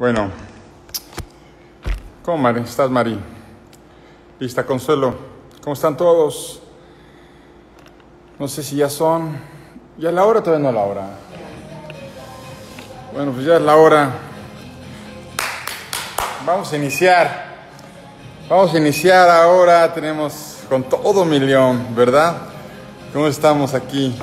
Bueno, ¿cómo estás, Mari? ¿Lista, Consuelo? ¿Cómo están todos? No sé si ya son... ¿Ya es la hora o todavía no es la hora? Bueno, pues ya es la hora. Vamos a iniciar. Vamos a iniciar ahora. Tenemos con todo millón, ¿verdad? ¿Cómo estamos aquí?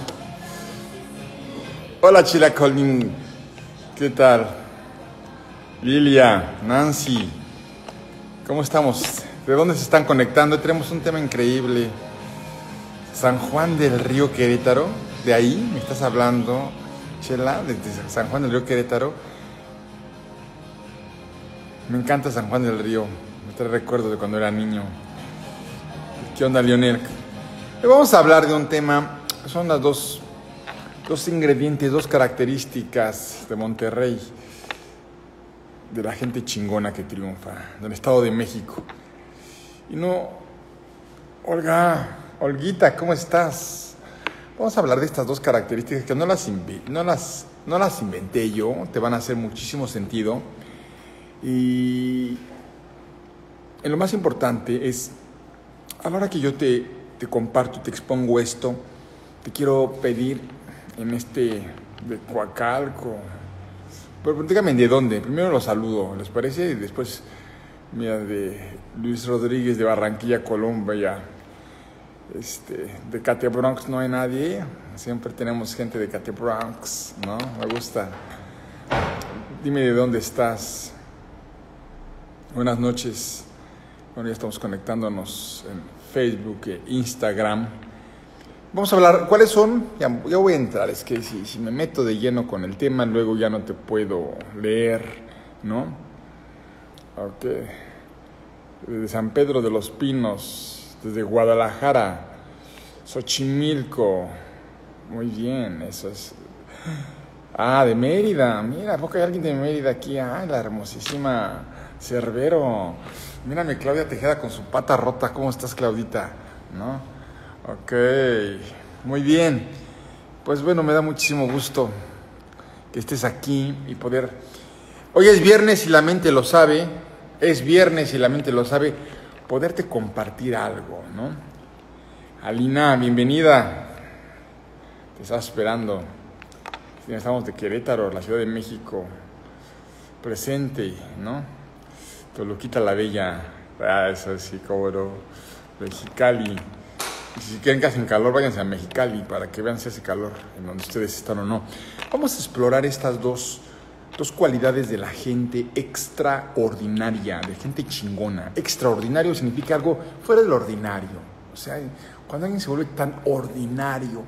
Hola, Chilacolín. ¿Qué tal? Lilia, Nancy. ¿Cómo estamos? ¿De dónde se están conectando? Hoy tenemos un tema increíble. San Juan del Río Querétaro. ¿De ahí me estás hablando, Chela? ¿De San Juan del Río Querétaro? Me encanta San Juan del Río. Me trae recuerdos de cuando era niño. ¿Qué onda, Leonel? Hoy vamos a hablar de un tema. Son las dos ingredientes, dos características de Monterrey, de la gente chingona que triunfa, del Estado de México. Y no, Olguita, ¿cómo estás? Vamos a hablar de estas dos características que no las inventé yo, te van a hacer muchísimo sentido. Y lo más importante es, a la hora que yo te comparto, te expongo esto, te quiero pedir en de Coacalco. Pero dígame de dónde. Primero los saludo, ¿les parece? Y después, mira, de Luis Rodríguez de Barranquilla, Colombia. De Cate Bronx no hay nadie. Siempre tenemos gente de Cate Bronx, ¿no? Me gusta. Dime de dónde estás. Buenas noches. Bueno, ya estamos conectándonos en Facebook e Instagram. Vamos a hablar, ¿cuáles son? Ya voy a entrar, es que si me meto de lleno con el tema, luego ya no te puedo leer, ¿no? Ok. Desde San Pedro de los Pinos, desde Guadalajara, Xochimilco. Muy bien, eso es. Ah, de Mérida, mira, ¿a poco hay alguien de Mérida aquí? Ah, la hermosísima Cerbero. Mírame, Claudia Tejeda con su pata rota. ¿Cómo estás, Claudita? ¿No? Ok, muy bien. Pues bueno, me da muchísimo gusto que estés aquí y poder... Hoy es viernes y la mente lo sabe. Es viernes y la mente lo sabe. Poderte compartir algo, ¿no? Alina, bienvenida. Te estaba esperando. Estamos de Querétaro, la Ciudad de México. Presente, ¿no? Toluquita la Bella. Ah, eso sí, cobro. Mexicali. Y si quieren que hacen calor, váyanse a Mexicali para que vean si hace calor en donde ustedes están o no. Vamos a explorar estas dos cualidades de la gente extraordinaria, de gente chingona. Extraordinario significa algo fuera del ordinario. O sea, cuando alguien se vuelve tan ordinario,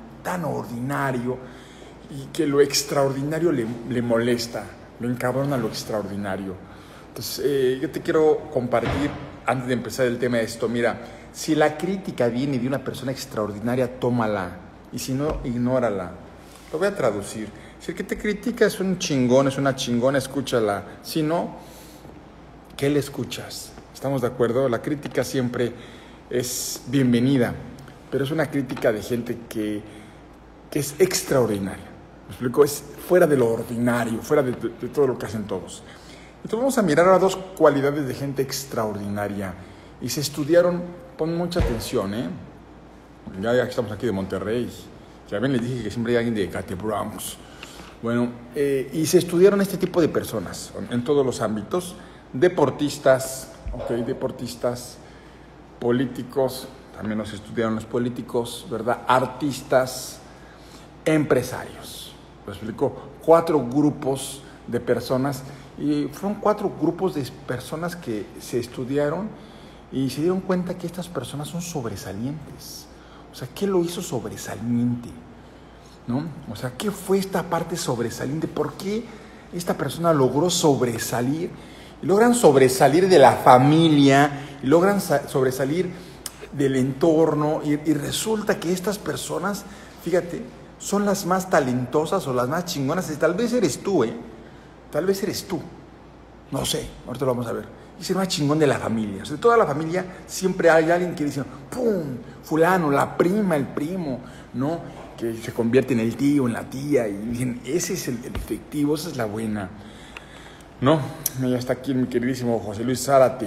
y que lo extraordinario le molesta, le encabrona lo extraordinario. Entonces, yo te quiero compartir, antes de empezar el tema de esto, mira, si la crítica viene de una persona extraordinaria, tómala. Y si no, ignórala. Lo voy a traducir. Si el que te critica es un chingón, es una chingona, escúchala. Si no, ¿qué le escuchas? ¿Estamos de acuerdo? La crítica siempre es bienvenida, pero es una crítica de gente que es extraordinaria. ¿Me explico? Es fuera de lo ordinario, fuera de todo lo que hacen todos. Entonces vamos a mirar ahora dos cualidades de gente extraordinaria. Y se estudiaron, pon mucha atención, ¿eh? Ya estamos aquí de Monterrey. Ya ven, les dije que siempre hay alguien de Cate Bronx. Bueno, y se estudiaron este tipo de personas en todos los ámbitos. Deportistas, deportistas, políticos, también nos estudiaron los políticos, ¿verdad? Artistas, empresarios. Lo explico, 4 grupos de personas. Y fueron 4 grupos de personas que se estudiaron y se dieron cuenta que estas personas son sobresalientes. O sea, ¿qué lo hizo sobresaliente? ¿No? O sea, ¿qué fue esta parte sobresaliente? ¿Por qué esta persona logró sobresalir? Y logran sobresalir de la familia, y logran sobresalir del entorno, y resulta que estas personas, fíjate, son las más talentosas o las más chingonas. Y tal vez eres tú, Tal vez eres tú. No sé, ahorita lo vamos a ver. Es el más chingón de la familia. O sea, de toda la familia siempre hay alguien que dice, ¡pum! Fulano, la prima, el primo, ¿no? Que se convierte en el tío, en la tía. Y dicen, ese es el efectivo, esa es la buena. ¿no? Ya está aquí mi queridísimo José Luis Zárate.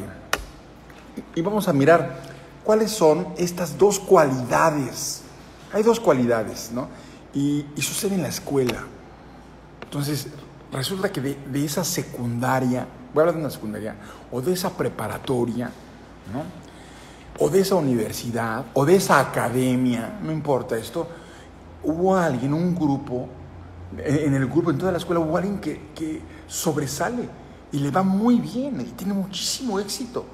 Y vamos a mirar cuáles son estas dos cualidades. Hay dos cualidades, ¿no? Y sucede en la escuela. Entonces, resulta que de esa secundaria, voy a hablar de una secundaria, o de esa preparatoria, ¿no? O de esa universidad, o de esa academia, no importa esto, hubo alguien, un grupo, en toda la escuela hubo alguien que sobresale y le va muy bien y tiene muchísimo éxito,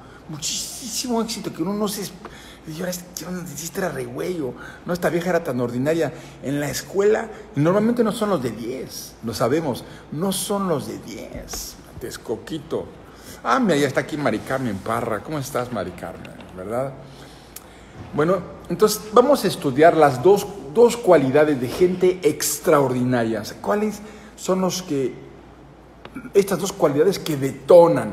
que uno no se... Y ahora este era re güey, no, esta vieja era tan ordinaria. En la escuela, y normalmente no son los de 10, lo sabemos, no son los de 10. Texcoquito. Ah, mira, ya está aquí Mari Carmen Parra. ¿Cómo estás, Mari Carmen? ¿Verdad? Bueno, entonces vamos a estudiar las dos cualidades de gente extraordinaria. O sea, ¿cuáles son estas dos cualidades que detonan,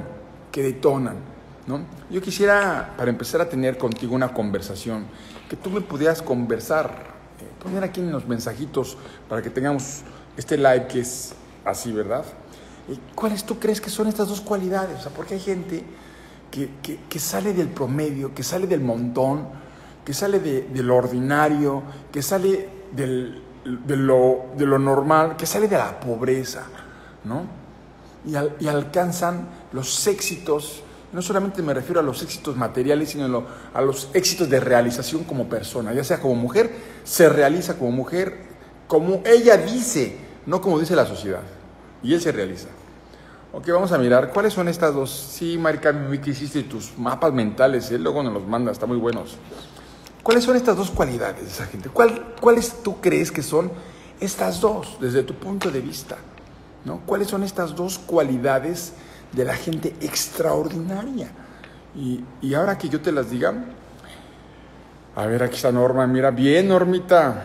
¿no? Yo quisiera, para empezar a tener contigo una conversación, que tú me pudieras conversar, poner aquí en los mensajitos para que tengamos este live que es así, ¿verdad? ¿Cuáles tú crees que son estas dos cualidades? O sea, porque hay gente que sale del promedio, que sale del montón, que sale de lo ordinario, que sale de lo normal, que sale de la pobreza, ¿no? Y alcanzan los éxitos. No solamente me refiero a los éxitos materiales, sino a los éxitos de realización como persona. Ya sea como mujer, se realiza como mujer, como ella dice, no como dice la sociedad. Y él se realiza. Ok, vamos a mirar cuáles son estas dos. Sí, Marica, vi que hiciste tus mapas mentales, luego nos los mandas, están muy buenos. ¿Cuáles son estas dos cualidades de esa gente? ¿Cuáles tú crees que son estas dos, desde tu punto de vista? ¿No? ¿Cuáles son estas dos cualidades de la gente extraordinaria? Y ahora que yo te las diga, a ver, aquí está Norma, mira, bien, Normita,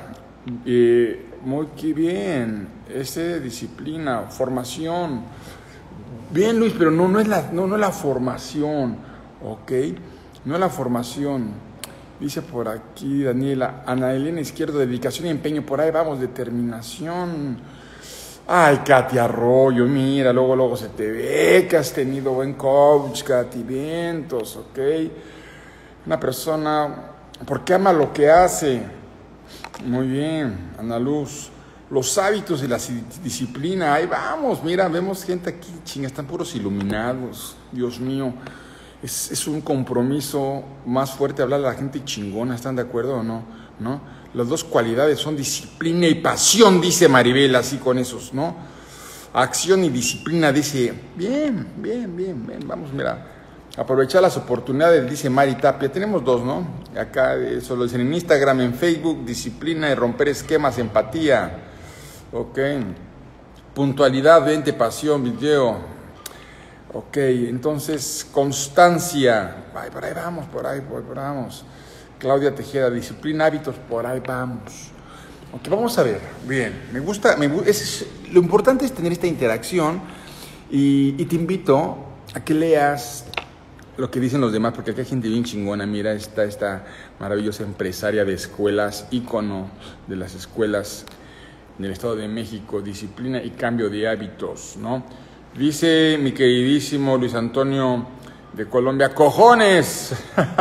muy bien, disciplina, formación, bien, Luis, pero no es la formación, ¿ok? No es la formación. Dice por aquí Daniela, Ana Elena Izquierdo, dedicación y empeño, por ahí vamos, determinación. Ay, Katy Arroyo, mira, luego se te ve que has tenido buen coach, Katy Vientos, ¿ok? Una persona, porque ama lo que hace. Muy bien, Ana Luz. Los hábitos y la disciplina, ahí vamos, mira, vemos gente aquí, chinga, están puros iluminados, Dios mío. Es un compromiso más fuerte hablar a la gente chingona, ¿están de acuerdo o no? ¿No? Las dos cualidades son disciplina y pasión, dice Maribel, así con esos, ¿no? Acción y disciplina, dice, bien, vamos, mira, aprovechar las oportunidades, dice Mari Tapia, tenemos dos, ¿no? Acá eso lo dicen en Instagram, en Facebook, disciplina y romper esquemas, empatía, ok, puntualidad, 20, pasión, video. Ok, entonces, constancia, por ahí vamos. Claudia Tejeda, disciplina, hábitos, por ahí vamos. Ok, vamos a ver, bien, me gusta lo importante es tener esta interacción y te invito a que leas lo que dicen los demás, porque aquí hay gente bien chingona, mira, esta maravillosa empresaria de escuelas, ícono de las escuelas del Estado de México, disciplina y cambio de hábitos, ¿no? Dice mi queridísimo Luis Antonio de Colombia, ¡cojones!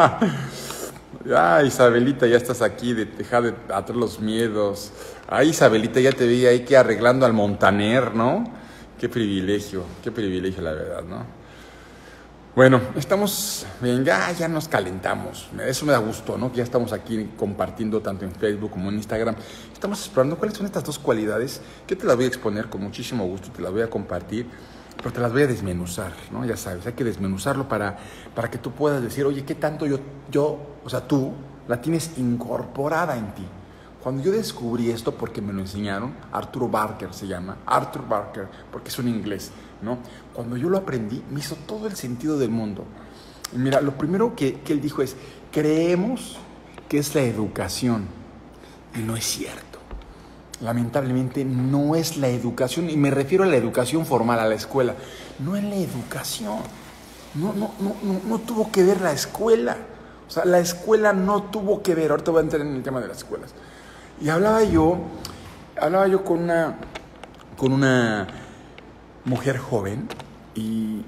Ay, Isabelita, ya estás aquí, deja de atrás los miedos. Ay, Isabelita, ya te vi ahí que arreglando al Montaner, ¿no? Qué privilegio, la verdad, ¿no? Bueno, estamos bien, ya nos calentamos. Eso me da gusto, ¿no? Que ya estamos aquí compartiendo tanto en Facebook como en Instagram. Estamos explorando cuáles son estas dos cualidades, que te las voy a exponer con muchísimo gusto, te las voy a compartir, pero te las voy a desmenuzar, ¿no? Ya sabes, hay que desmenuzarlo para que tú puedas decir, oye, ¿qué tanto o sea, tú la tienes incorporada en ti? Cuando yo descubrí esto, porque me lo enseñaron, Arthur Barker se llama, Arthur Barker, porque es un inglés, ¿no? Cuando yo lo aprendí, me hizo todo el sentido del mundo. Y mira, lo primero que él dijo es, creemos que es la educación, y no es cierto. Lamentablemente no es la educación, y me refiero a la educación formal, a la escuela. No es la educación, no tuvo que ver la escuela. O sea, la escuela no tuvo que ver, ahorita voy a entrar en el tema de las escuelas. Y hablaba yo con una mujer joven, Y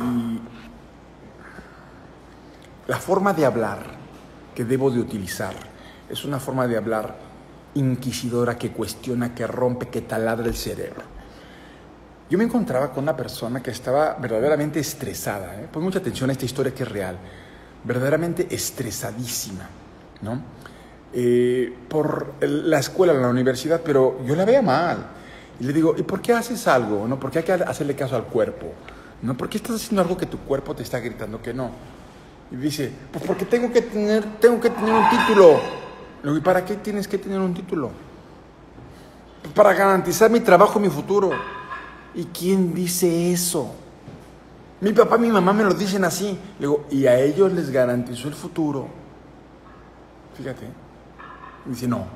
la forma de hablar que debo de utilizar es una forma de hablar inquisidora, que cuestiona, que rompe, que taladra el cerebro. Yo me encontraba con una persona que estaba verdaderamente estresada, Pon mucha atención a esta historia que es real, verdaderamente estresadísima, ¿no? Por la escuela, la universidad, pero yo la veía mal. Y le digo, ¿y por qué haces algo? ¿No? ¿Por qué hay que hacerle caso al cuerpo? ¿No? ¿Por qué estás haciendo algo que tu cuerpo te está gritando que no? Y dice, pues porque tengo que tener un título. Le digo, ¿y para qué tienes que tener un título? Pues para garantizar mi trabajo, mi futuro. ¿Y quién dice eso? Mi papá y mi mamá me lo dicen así. Le digo, y a ellos les garantizó el futuro. Fíjate. Me dice, no.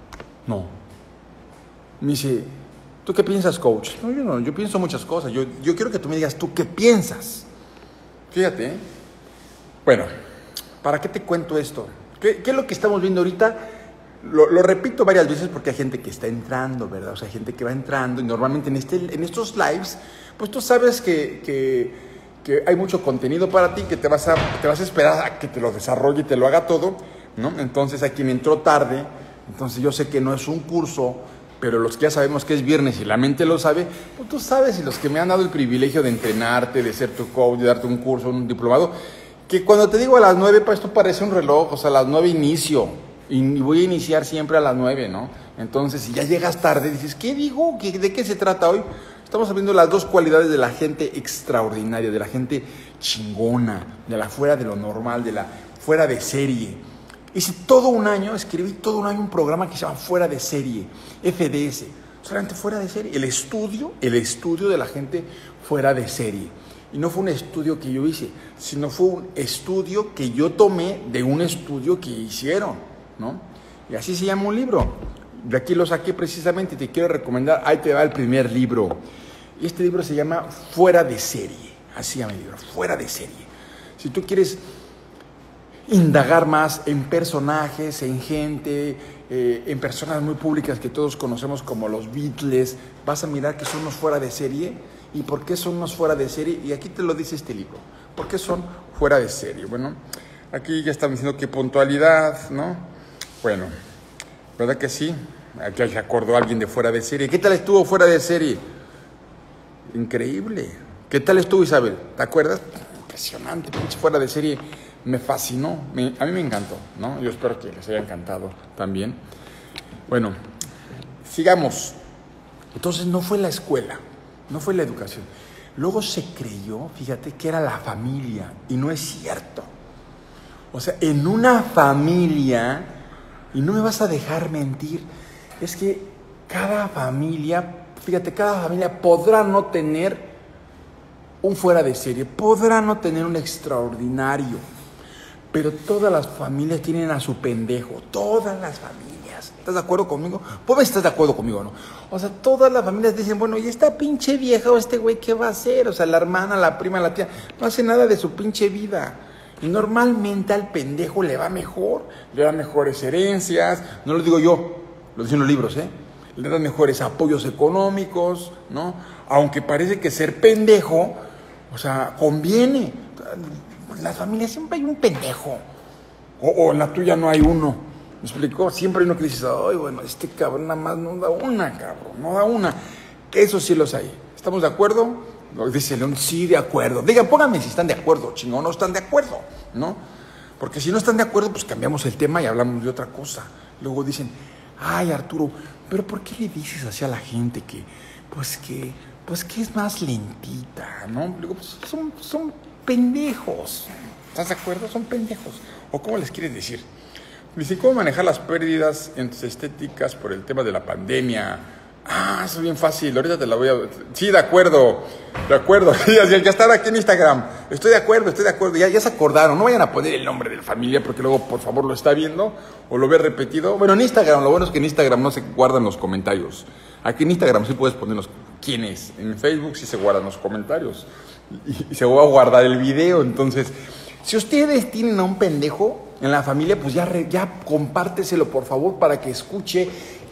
Me dice, ¿tú qué piensas, coach? No, yo pienso muchas cosas. Yo quiero que tú me digas, ¿tú qué piensas? Fíjate. Bueno, ¿para qué te cuento esto? ¿Qué es lo que estamos viendo ahorita? Lo repito varias veces porque hay gente que está entrando, ¿verdad? O sea, hay gente que va entrando y normalmente en estos lives, pues tú sabes que hay mucho contenido para ti, que te vas a esperar a que te lo desarrolle y te lo haga todo, ¿no? Entonces, a quien entró tarde, entonces yo sé que no es un curso, pero los que ya sabemos que es viernes y la mente lo sabe, pues tú sabes, y los que me han dado el privilegio de entrenarte, de ser tu coach, de darte un curso, un diplomado, que cuando te digo a las 9, pues esto parece un reloj, o sea, a las 9 inicio, y voy a iniciar siempre a las 9, ¿no? Entonces, si ya llegas tarde, dices, ¿qué digo? ¿De qué se trata hoy? Estamos viendo las dos cualidades de la gente extraordinaria, de la gente chingona, de la fuera de lo normal, de la fuera de serie. Hice escribí todo un año un programa que se llama Fuera de Serie, FDS, solamente fuera de serie, el estudio de la gente fuera de serie. Y no fue un estudio que yo hice, sino fue un estudio que yo tomé de un estudio que hicieron, ¿no? Y así se llama un libro. De aquí lo saqué precisamente y te quiero recomendar, ahí te va el primer libro. Y este libro se llama Fuera de Serie, así se llama el libro, Fuera de Serie. Si tú quieres indagar más en personajes, en gente, en personas muy públicas que todos conocemos como los Beatles, vas a mirar que son unos fuera de serie. ¿Y por qué son unos fuera de serie? Y aquí te lo dice este libro. ¿Por qué son fuera de serie? Bueno, aquí ya están diciendo que puntualidad, ¿no? Bueno, ¿verdad que sí? Aquí se acordó alguien de fuera de serie. ¿Qué tal estuvo fuera de serie? Increíble. ¿Qué tal estuvo, Isabel? ¿Te acuerdas? Impresionante, pinche fuera de serie. Me fascinó. A mí me encantó, ¿no? Yo espero que les haya encantado también. Bueno, sigamos. Entonces no fue la escuela. No fue la educación. Luego se creyó, fíjate, que era la familia. Y no es cierto. O sea, en una familia, y no me vas a dejar mentir, es que cada familia, fíjate, cada familia podrá no tener un fuera de serie, podrá no tener un extraordinario, pero todas las familias tienen a su pendejo, todas las familias. ¿Estás de acuerdo conmigo? Pues estás de acuerdo conmigo, ¿no? O sea, todas las familias dicen, bueno, ¿y esta pinche vieja o este güey qué va a hacer? O sea, la hermana, la prima, la tía, no hace nada de su pinche vida. Y normalmente al pendejo le va mejor, le dan mejores herencias, no lo digo yo, lo dicen los libros, le dan mejores apoyos económicos, ¿no? Aunque parece que ser pendejo, o sea, conviene. En las familias siempre hay un pendejo, o en la tuya no hay uno. ¿Me explicó? Siempre hay uno que dices, ay, bueno, este cabrón nada más no da una, cabrón, no da una. Esos sí los hay. ¿Estamos de acuerdo? Dice León, sí, de acuerdo. Digan, pónganme si están de acuerdo, chingón, no están de acuerdo, ¿no? Porque si no están de acuerdo, pues cambiamos el tema y hablamos de otra cosa. Luego dicen, ay, Arturo, pero ¿por qué le dices así a la gente que es más lentita, ¿no? Luego, pues son pendejos. ¿Estás de acuerdo? Son pendejos. ¿O cómo les quieres decir? Dice, ¿cómo manejar las pérdidas estéticas por el tema de la pandemia? Ah, eso es bien fácil, ahorita te la voy a... Sí, de acuerdo. Ya está aquí en Instagram. Estoy de acuerdo. Ya se acordaron, no vayan a poner el nombre de la familia porque luego, por favor, lo está viendo o lo ve repetido. Bueno, en Instagram, lo bueno es que en Instagram no se guardan los comentarios. Aquí en Instagram sí puedes ponerlos quién es. En Facebook sí se guardan los comentarios. Y se va a guardar el video, entonces... Si ustedes tienen a un pendejo en la familia, pues ya compárteselo, por favor, para que escuche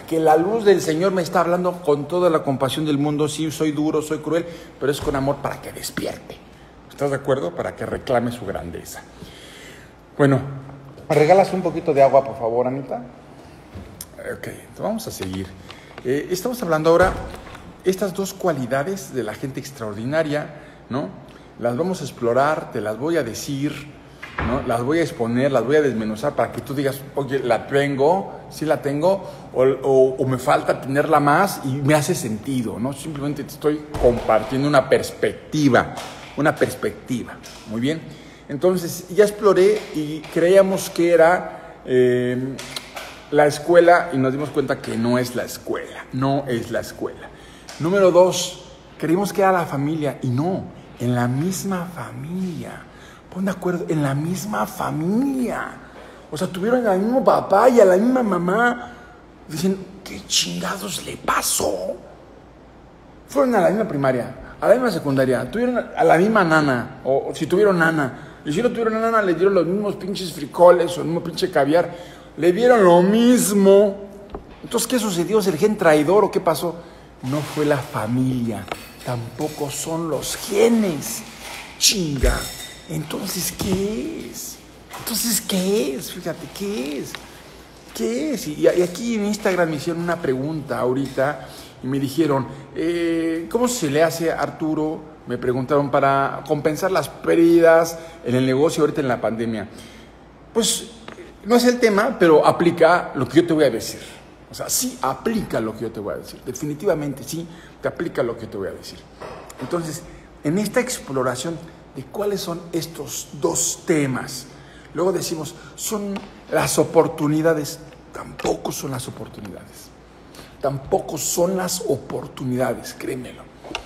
que la luz del Señor me está hablando con toda la compasión del mundo. Sí, soy duro, soy cruel, pero es con amor para que despierte. ¿Estás de acuerdo? Para que reclame su grandeza. Bueno, ¿me regalas un poquito de agua, por favor, Anita? Ok, entonces vamos a seguir. Estamos hablando ahora estas dos cualidades de la gente extraordinaria, ¿no? Las vamos a explorar, te las voy a decir, ¿no? Las voy a exponer, las voy a desmenuzar para que tú digas, oye, ¿la tengo? ¿Sí la tengo? O me falta tenerla más y me hace sentido, ¿no? Simplemente te estoy compartiendo una perspectiva. Muy bien. Entonces, ya exploré y creíamos que era la escuela y nos dimos cuenta que no es la escuela. Número 2, creímos que era la familia y no, en la misma familia. Pon de acuerdo, en la misma familia. O sea, tuvieron al mismo papá y a la misma mamá. Dicen, ¿qué chingados le pasó? Fueron a la misma primaria, a la misma secundaria, tuvieron a la misma nana, o si tuvieron nana. Y si no tuvieron nana, le dieron los mismos pinches frijoles o el mismo pinche caviar. Le dieron lo mismo. Entonces, ¿qué sucedió? ¿Es el gen traidor o qué pasó? No fue la familia, tampoco son los genes. Chinga. Entonces, ¿qué es? Fíjate, ¿qué es? Y aquí en Instagram me hicieron una pregunta ahorita y me dijeron, ¿cómo se le hace a Arturo? Me preguntaron para compensar las pérdidas en el negocio ahorita en la pandemia. Pues no es el tema, pero aplica lo que yo te voy a decir. O sea, sí aplica lo que yo te voy a decir. Definitivamente sí te aplica lo que yo te voy a decir. Entonces, en esta exploración de cuáles son estos dos temas, luego decimos, son las oportunidades. Tampoco son las oportunidades. Créemelo.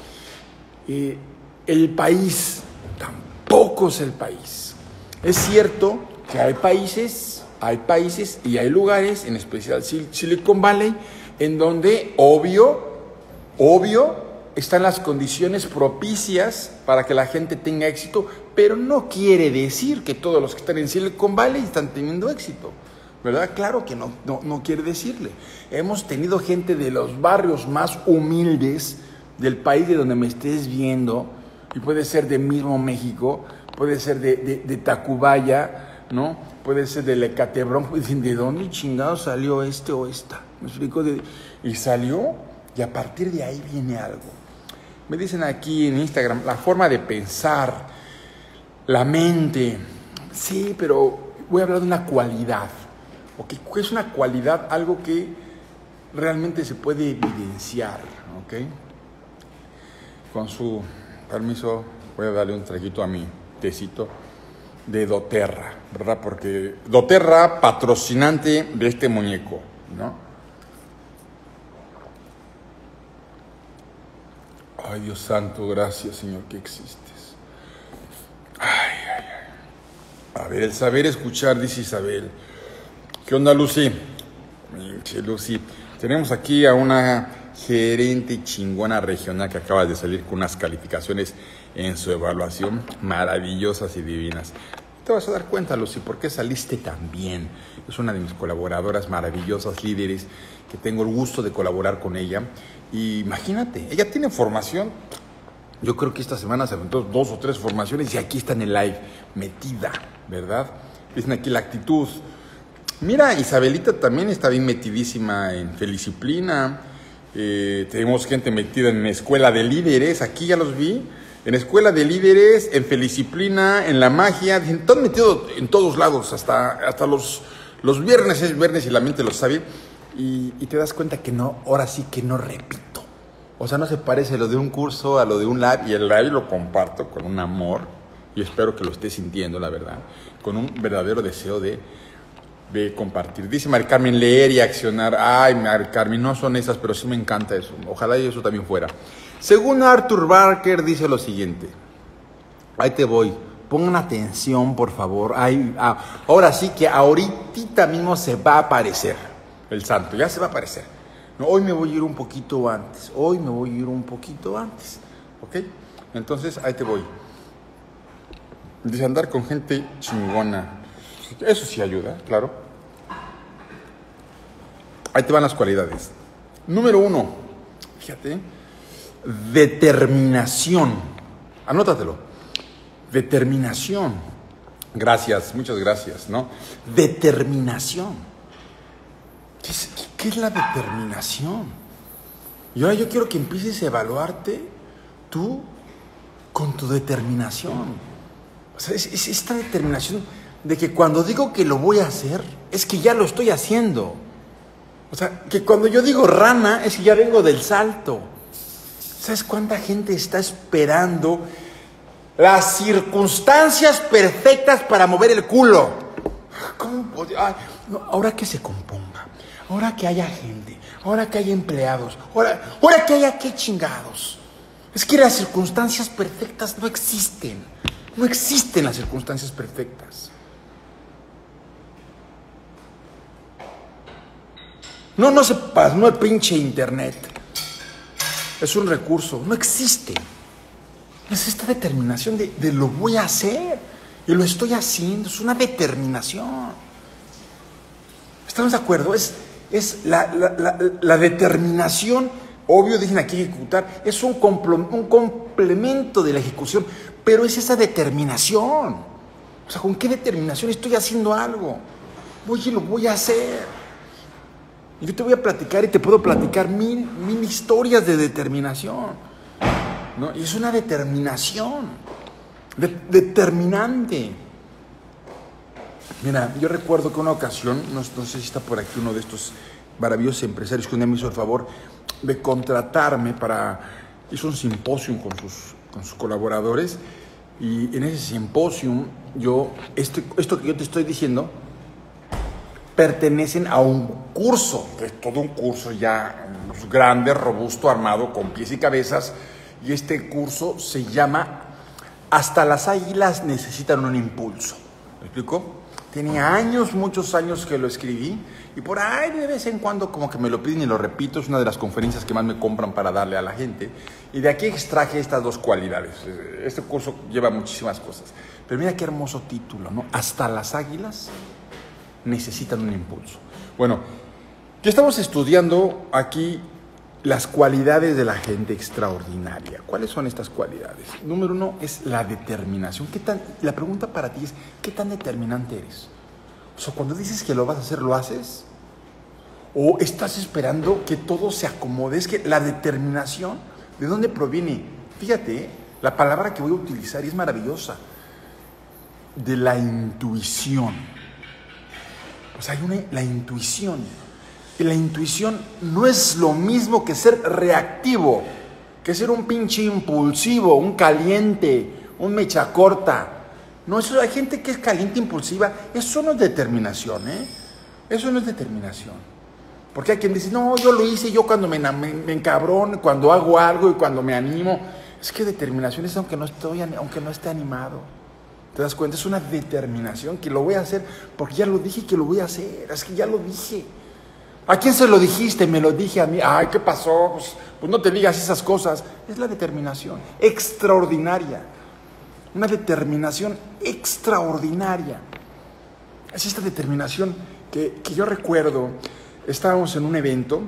El país, tampoco es el país. Es cierto que hay países y hay lugares, en especial Silicon Valley, en donde, obvio, están las condiciones propicias para que la gente tenga éxito, pero no quiere decir que todos los que están en Silicon Valley están teniendo éxito, ¿verdad? Claro que no quiere decirle. Hemos tenido gente de los barrios más humildes del país de donde me estés viendo, y puede ser de mismo México, puede ser de Tacubaya, ¿no? Puede ser de Ecatebrón, pues dicen, ¿de dónde chingado salió este o esta? ¿Me explico? Y salió, y a partir de ahí viene algo. Me dicen aquí en Instagram, la forma de pensar, la mente. Sí, pero voy a hablar de una cualidad. ¿Okay? ¿Qué es una cualidad? Algo que realmente se puede evidenciar, ¿ok? Con su permiso, voy a darle un traguito a mi tecito de doTERRA, ¿verdad? Porque doTERRA, patrocinante de este muñeco, ¿no? Ay, Dios santo, gracias, Señor, que existes. A ver, el saber escuchar, dice Isabel. ¿Qué onda, Lucy? Lucy, tenemos aquí a una gerente chingona regional que acaba de salir con unas calificaciones en su evaluación maravillosas y divinas. Te vas a dar cuenta, Lucy, por qué saliste tan bien. Es una de mis colaboradoras maravillosas, líderes, que tengo el gusto de colaborar con ella. Y imagínate, ella tiene formación. Yo creo que esta semana se aventó 2 o 3 formaciones y aquí está en el live, metida, ¿verdad? Dicen aquí la actitud. Mira, Isabelita también está bien metidísima en Feliciplina. Tenemos gente metida en Escuela de Líderes, aquí ya los vi. En Escuela de Líderes, en Feliciplina, en la magia. Están metidos en todos lados, hasta los viernes es viernes y la mente lo sabe. Y te das cuenta que no, ahora sí que no repito. O sea, no se parece lo de un curso a lo de un live. Y el live lo comparto con un amor. Y espero que lo estés sintiendo, la verdad. Con un verdadero deseo de compartir. Dice Mari Carmen, leer y accionar. Ay, Mari Carmen, no son esas, pero sí me encanta eso. Ojalá y eso también fuera. Según Arthur Barker, dice lo siguiente. Ahí te voy. Pongan atención, por favor. Ahora sí que ahorita mismo se va a aparecer el santo. Ya se va a aparecer. No, hoy me voy a ir un poquito antes. ¿Ok? Entonces, ahí te voy. Dice andar con gente chingona. Eso sí ayuda, claro. Ahí te van las cualidades. Número 1, fíjate, determinación. Anótatelo. Determinación. Gracias, muchas gracias, ¿no? Determinación. ¿Qué es la determinación? Y ahora yo quiero que empieces a evaluarte tú con tu determinación. O sea, es esta determinación de que cuando digo que lo voy a hacer, es que ya lo estoy haciendo. O sea, que cuando yo digo rana, es que ya vengo del salto. ¿Sabes cuánta gente está esperando las circunstancias perfectas para mover el culo? ¿Cómo podría? No, ahora que se componga, ahora que haya gente, ahora que haya empleados, ahora que haya qué chingados. Es que las circunstancias perfectas no existen. No existen las circunstancias perfectas. No sepas, no el pinche internet. Es un recurso, no existe. Es esta determinación de lo voy a hacer. Y lo estoy haciendo, es una determinación. ¿Estamos de acuerdo? Es la determinación, obvio, dicen aquí ejecutar, es un complemento de la ejecución, pero es esa determinación. O sea, ¿con qué determinación estoy haciendo algo? Oye, lo voy a hacer. Y yo te voy a platicar y te puedo platicar mil historias de determinación, ¿no? Y es una determinación determinante. Mira, yo recuerdo que una ocasión, no sé si está por aquí uno de estos maravillosos empresarios que un día me hizo el favor de contratarme hizo un simposio con sus colaboradores, y en ese simposio esto que yo te estoy diciendo pertenecen a un curso, que es todo un curso ya grande, robusto, armado con pies y cabezas, y este curso se llama Hasta las águilas necesitan un impulso. ¿Me explico? Tenía años, muchos años que lo escribí, y por ahí de vez en cuando como que me lo piden y lo repito. Es una de las conferencias que más me compran para darle a la gente, y de aquí extraje estas dos cualidades. Este curso lleva muchísimas cosas, pero mira qué hermoso título, ¿no? Hasta las águilas necesitan un impulso. Bueno, ya estamos estudiando aquí las cualidades de la gente extraordinaria. ¿Cuáles son estas cualidades? Número 1 es la determinación. La pregunta para ti es, ¿qué tan determinante eres? O sea, cuando dices que lo vas a hacer, ¿lo haces? ¿O estás esperando que todo se acomode? Es que la determinación, ¿de dónde proviene? Fíjate, la palabra que voy a utilizar es maravillosa. De la intuición. O sea, la intuición. Y la intuición no es lo mismo que ser reactivo, que ser un pinche impulsivo, un caliente, un mecha corta. No, eso, hay gente que es caliente, impulsiva. Eso no es determinación, ¿eh? Eso no es determinación. Porque hay quien dice, no, yo lo hice, yo cuando me encabrono, cuando hago algo y cuando me animo. Es que determinación es aunque no esté animado. ¿Te das cuenta? Es una determinación que lo voy a hacer porque ya lo dije que lo voy a hacer. Es que ya lo dije. ¿A quién se lo dijiste? Me lo dije a mí. Ay, ¿qué pasó? Pues no te digas esas cosas. Es la determinación extraordinaria. Una determinación extraordinaria. Es esta determinación que yo recuerdo. Estábamos en un evento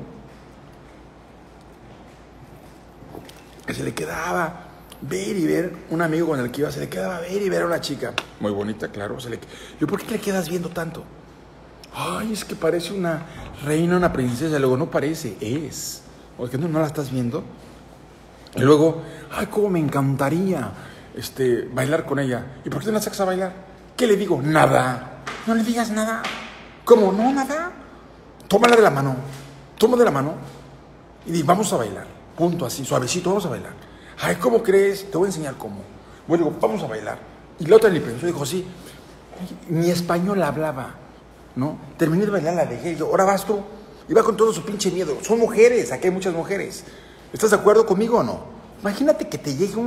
que se le quedaba ver y ver, un amigo con el que iba, se le quedaba ver y ver a una chica muy bonita, claro. Yo, ¿por qué te le quedas viendo tanto? Ay, es que parece una reina, una princesa. Y luego, no parece, es. O es que no la estás viendo. Y luego, ay, cómo me encantaría bailar con ella. ¿Y por qué no la sacas a bailar? ¿Qué le digo? Nada. No le digas nada. ¿Cómo? No, nada. Tómala de la mano. Toma de la mano y di, vamos a bailar. Punto, así, suavecito, vamos a bailar. Ay, ¿cómo crees? Te voy a enseñar cómo. Bueno, digo, vamos a bailar. Y la otra le pensó, dijo, sí. Ni español hablaba, ¿no? Terminé de bailar, la dejé. Y yo, ahora vas tú. Y va con todo su pinche miedo. Son mujeres, aquí hay muchas mujeres. ¿Estás de acuerdo conmigo o no? Imagínate que te llegue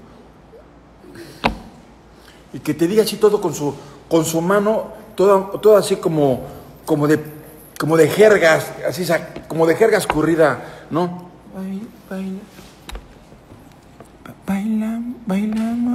y que te diga así todo con su mano, todo así como de jergas, así, como de jerga escurrida, ¿no? Bailamos.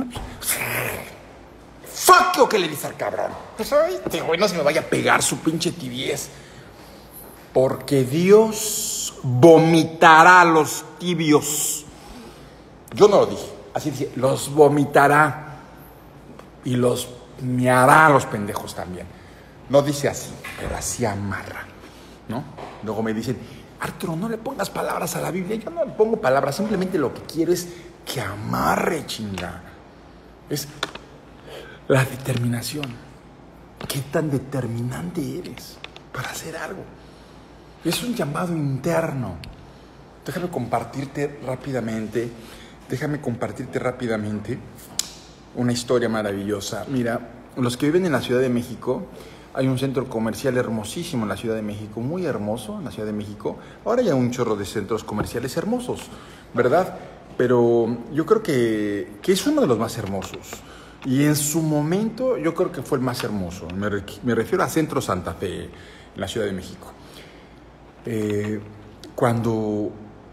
Fuck lo que le dice al cabrón. Pues, ay, este güey no se me vaya a pegar su pinche tibiez. porque Dios vomitará a los tibios. Yo no lo dije, así dije, los vomitará y los meará a los pendejos también. No dice así, pero así amarra, ¿no? Luego me dicen, Arturo, no le pongas palabras a la Biblia. Yo no le pongo palabras, simplemente lo que quiero es que amarre, chinga. Es la determinación. ¿Qué tan determinante eres para hacer algo? Es un llamado interno. Déjame compartirte rápidamente una historia maravillosa. Mira, los que viven en la Ciudad de México, hay un centro comercial hermosísimo en la Ciudad de México, muy hermoso en la Ciudad de México. Ahora hay un chorro de centros comerciales hermosos, ¿verdad? Pero yo creo que es uno de los más hermosos. Y en su momento yo creo que fue el más hermoso. Me refiero a Centro Santa Fe, en la Ciudad de México. Cuando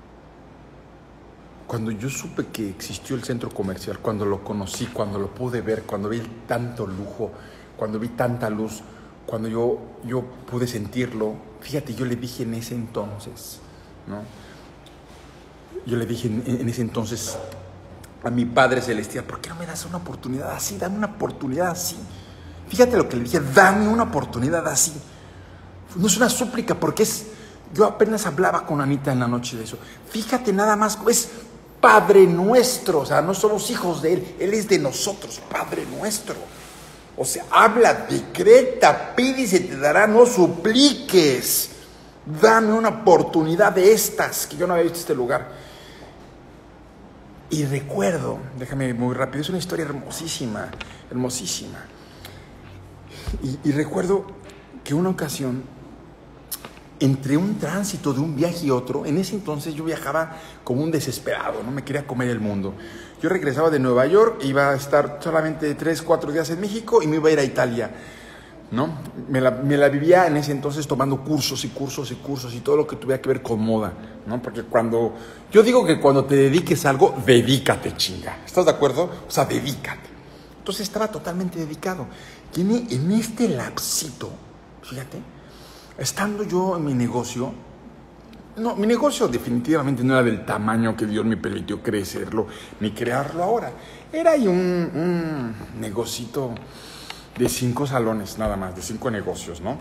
yo supe que existió el centro comercial, cuando lo conocí, cuando lo pude ver, cuando vi tanto lujo, cuando vi tanta luz, cuando yo pude sentirlo, fíjate, yo le dije en ese entonces, ¿no? Yo le dije en ese entonces a mi Padre Celestial, ¿por qué no me das una oportunidad así? Dame una oportunidad así. Fíjate lo que le dije, dame una oportunidad así. No es una súplica, porque yo apenas hablaba con Anita en la noche de eso. Fíjate nada más, es Padre nuestro, o sea, no somos hijos de Él, Él es de nosotros, Padre nuestro. O sea, habla, decreta, pide y se te dará, no supliques. Dame una oportunidad de estas, que yo no había visto este lugar. Y recuerdo, déjame muy rápido, es una historia hermosísima, hermosísima. Y recuerdo que una ocasión, entre un tránsito de un viaje y otro, en ese entonces yo viajaba como un desesperado, no me quería comer el mundo. Yo regresaba de Nueva York, iba a estar solamente 3-4 días en México y me iba a ir a Italia, ¿no? Me la vivía en ese entonces tomando cursos y todo lo que tuviera que ver con moda, ¿no? Porque yo digo que cuando te dediques a algo, dedícate, chinga. ¿Estás de acuerdo? O sea, dedícate. Entonces estaba totalmente dedicado. Y en este lapsito, fíjate, estando yo en mi negocio, no, mi negocio definitivamente no era del tamaño que Dios me permitió crecerlo, ni crearlo ahora. Era ahí un negocito de 5 salones nada más, de 5 negocios, ¿no?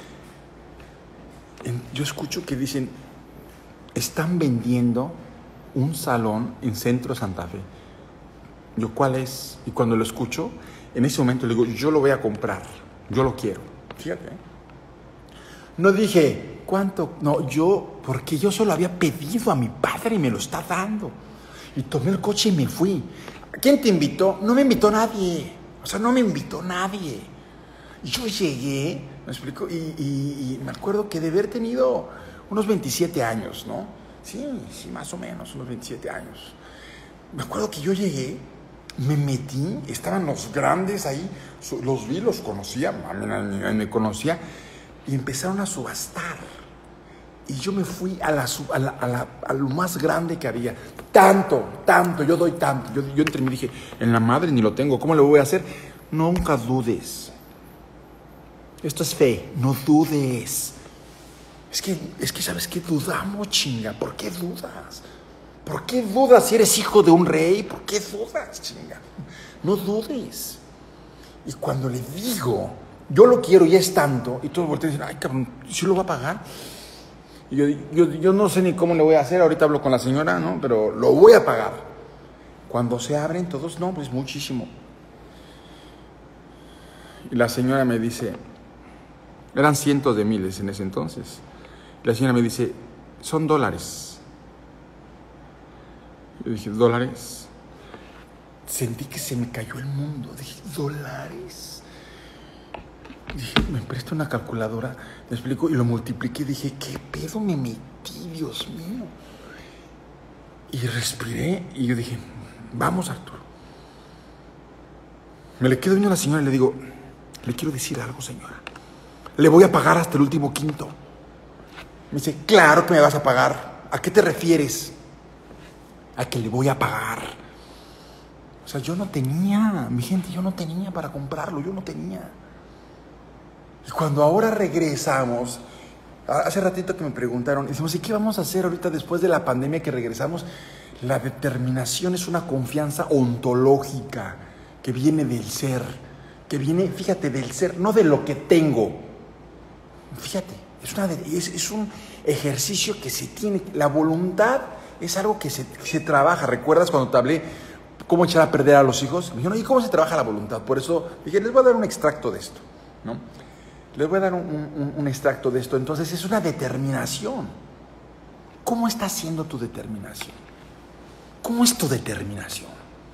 Yo escucho que dicen, están vendiendo un salón en Centro Santa Fe. Yo, ¿cuál es? Y cuando lo escucho, en ese momento le digo, yo lo voy a comprar, yo lo quiero. Fíjate, ¿eh? No dije, ¿cuánto? No, porque yo solo había pedido a mi padre y me lo está dando. Y tomé el coche y me fui. ¿Quién te invitó? No me invitó nadie. O sea, no me invitó nadie. Yo llegué, ¿me explico? Y me acuerdo que de haber tenido unos 27 años, ¿no? Sí, más o menos, unos 27 años. Me acuerdo que yo llegué, me metí, estaban los grandes ahí, los vi, los conocía, me conocía, y empezaron a subastar. Y yo me fui a lo más grande que había. Tanto, yo doy tanto. Yo entre mí dije, en la madre ni lo tengo, ¿cómo lo voy a hacer? Nunca dudes. Esto es fe, no dudes. Es que ¿sabes qué? Dudamos, chinga. ¿Por qué dudas? ¿Por qué dudas si eres hijo de un rey? ¿Por qué dudas, chinga? No dudes. Y cuando le digo, yo lo quiero y es tanto, y todos voltean y dicen, ay, cabrón, ¿sí lo va a pagar? Y yo no sé ni cómo le voy a hacer, ahorita hablo con la señora, ¿no? Pero lo voy a pagar. Cuando se abren todos, no, pues muchísimo. Y la señora me dice, eran cientos de miles en ese entonces. Y la señora me dice, son dólares. Yo dije, ¿dólares? Sentí que se me cayó el mundo. Dije, ¿dólares? Dije, me presta una calculadora, me explico, y lo multipliqué. Dije, ¿qué pedo me metí, Dios mío? Y respiré y yo dije, vamos, Arturo. Me le quedo viendo a la señora y le digo, le quiero decir algo, señora. Le voy a pagar hasta el último quinto. Me dice, claro que me vas a pagar. ¿A qué te refieres? A que le voy a pagar. O sea, yo no tenía, mi gente, yo no tenía para comprarlo, yo no tenía. Y cuando ahora regresamos, Hace ratito que me preguntaron, decimos, ¿y qué vamos a hacer ahorita después de la pandemia que regresamos? La determinación es una confianza ontológica que viene del ser, que viene, fíjate, del ser, no de lo que tengo. Fíjate, es un ejercicio que se tiene, la voluntad es algo que se trabaja. ¿Recuerdas cuando te hablé cómo echar a perder a los hijos? Me dijeron, ¿y cómo se trabaja la voluntad? Por eso dije, les voy a dar un extracto de esto, ¿no? Les voy a dar un extracto de esto. Entonces es una determinación. ¿Cómo está siendo tu determinación? ¿Cómo es tu determinación?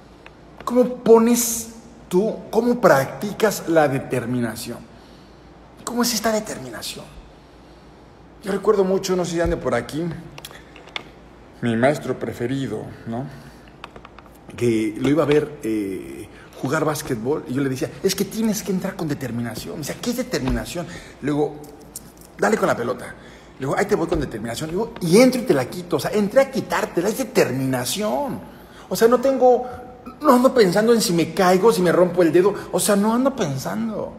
¿Cómo practicas la determinación? ¿Cómo es esta determinación? Yo recuerdo mucho, no sé si ande por aquí, mi maestro preferido, ¿no? Que lo iba a ver jugar básquetbol y yo le decía, es que tienes que entrar con determinación. Me decía, ¿qué es determinación? Luego, dale con la pelota. Luego, ahí te voy con determinación. Luego, y entro y te la quito. O sea, entré a quitártela, es determinación. O sea, no ando pensando en si me caigo, si me rompo el dedo. O sea, no ando pensando.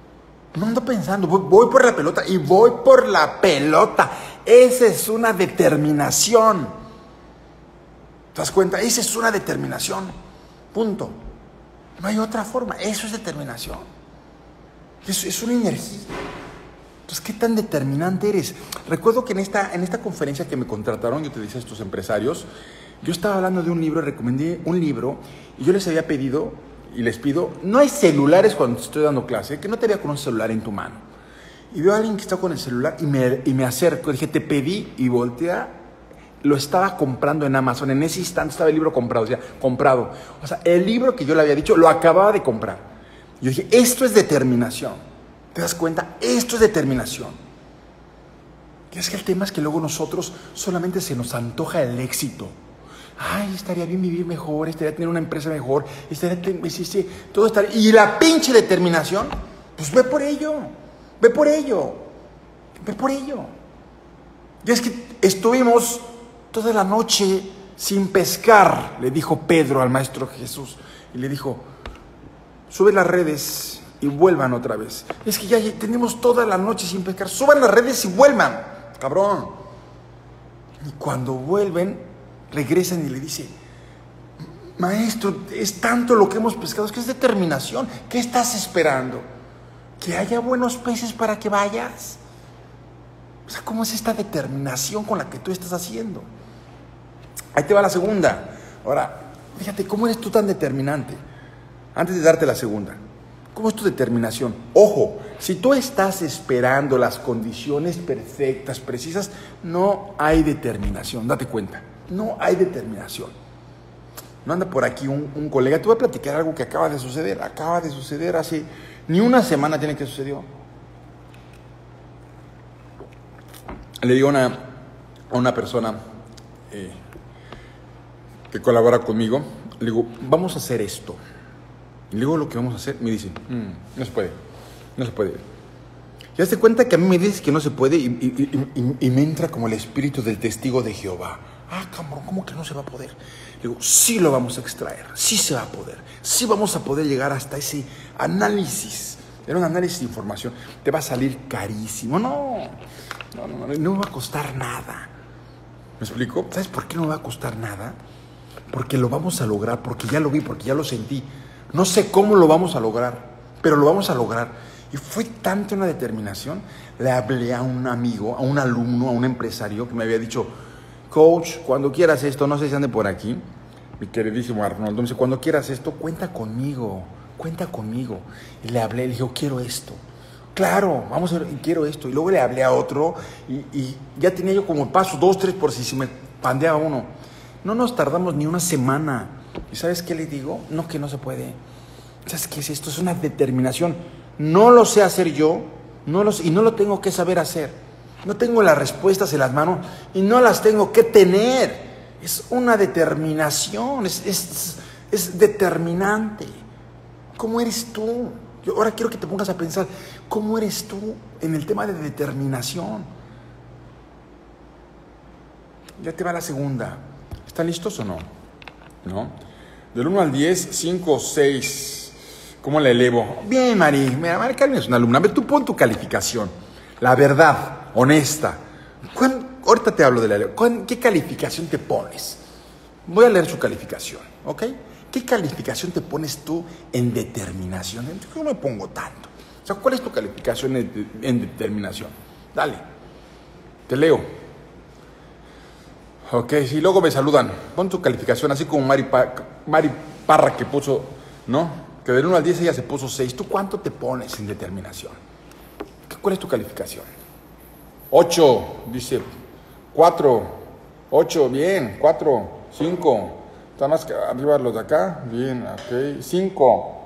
Voy por la pelota y voy por la pelota. Esa es una determinación. ¿Te das cuenta? Esa es una determinación. Punto. No hay otra forma. Eso es determinación. Es una energía. Entonces, ¿qué tan determinante eres? Recuerdo que en esta conferencia que me contrataron, yo te decía a estos empresarios, yo estaba hablando de un libro, recomendé un libro, y yo les había pedido, y les pido, no hay celulares cuando te estoy dando clase, que no te vea con un celular en tu mano. Y veo a alguien que está con el celular y me acerco, dije, te pedí, y voltea. Lo estaba comprando en Amazon. En ese instante estaba el libro comprado. O sea, el libro que yo le había dicho, lo acababa de comprar. Yo dije, esto es determinación. ¿Te das cuenta? Esto es determinación. Y es que el tema es que luego nosotros solamente se nos antoja el éxito. Ay, estaría bien vivir mejor, estaría tener una empresa mejor, todo estaría... Y la pinche determinación, pues ve por ello. Y es que estuvimos toda la noche sin pescar, le dijo Pedro al Maestro Jesús. Y le dijo, sube las redes y vuelvan otra vez. Es que ya tenemos toda la noche sin pescar. Suban las redes y vuelvan, cabrón. Y cuando vuelven, regresan y le dice, Maestro, es tanto lo que hemos pescado, es que es determinación. ¿Qué estás esperando? ¿Que haya buenos peces para que vayas? O sea, ¿cómo es esta determinación con la que tú estás haciendo? Ahí te va la segunda. Ahora, fíjate, ¿cómo eres tú tan determinante? Antes de darte la segunda, ¿cómo es tu determinación? Ojo, si tú estás esperando las condiciones perfectas, precisas, no hay determinación, date cuenta. No hay determinación. No anda por aquí un colega, te voy a platicar algo que acaba de suceder hace ni una semana tiene que sucedió. Le digo a una persona que colabora conmigo, le digo, vamos a hacer esto. Y luego lo que vamos a hacer, me dice, no se puede. Ya te cuenta que a mí me dices que no se puede y me entra como el espíritu del testigo de Jehová. Ah, cabrón, ¿cómo que no se va a poder? Le digo, sí lo vamos a extraer, sí se va a poder, sí vamos a poder llegar hasta ese análisis. Era un análisis de información, te va a salir carísimo. No me va a costar nada. ¿Me explico? ¿Sabes por qué no me va a costar nada? Porque lo vamos a lograr, porque ya lo vi, porque ya lo sentí. No sé cómo lo vamos a lograr, pero lo vamos a lograr. Y fue tanta una determinación. Le hablé a un amigo, a un alumno, a un empresario que me había dicho, coach, cuando quieras esto, no sé si ande por aquí, mi queridísimo Arnoldo, me dice, cuando quieras esto, cuenta conmigo. Y le hablé, le dije, quiero esto. Claro, vamos a ver, quiero esto. Y luego le hablé a otro y ya tenía yo como paso 2, 3 por si me pandeaba uno. No nos tardamos ni una semana. ¿Y sabes qué le digo? No, que no se puede. ¿Sabes qué es esto? Es una determinación. No lo sé hacer yo y no lo tengo que saber hacer. No tengo las respuestas en las manos y no las tengo que tener. Es una determinación, es determinante. ¿Cómo eres tú? Yo ahora quiero que te pongas a pensar, ¿cómo eres tú en el tema de determinación? Ya te va la segunda. ¿Están listos o no? ¿No? Del 1 al 10, 5 o 6. ¿Cómo la elevo? Bien, Mari. Mira, Mari Carmen es una alumna. A ver, tú pon tu calificación. La verdad. honesta. Ahorita te hablo de la ley. ¿Qué calificación te pones? Voy a leer su calificación, ¿ok? ¿Qué calificación te pones tú en determinación? Yo no me pongo tanto. O sea, ¿cuál es tu calificación en determinación? Dale, te leo. Ok, sí, luego me saludan. Pon tu calificación, así como Mari Parra que puso, ¿no? Que del 1 al 10 ella se puso 6. ¿Tú cuánto te pones en determinación? ¿Cuál es tu calificación? 8, dice 4, 8, bien, 4, 5. Está más que arriba los de acá, bien, ok. 5,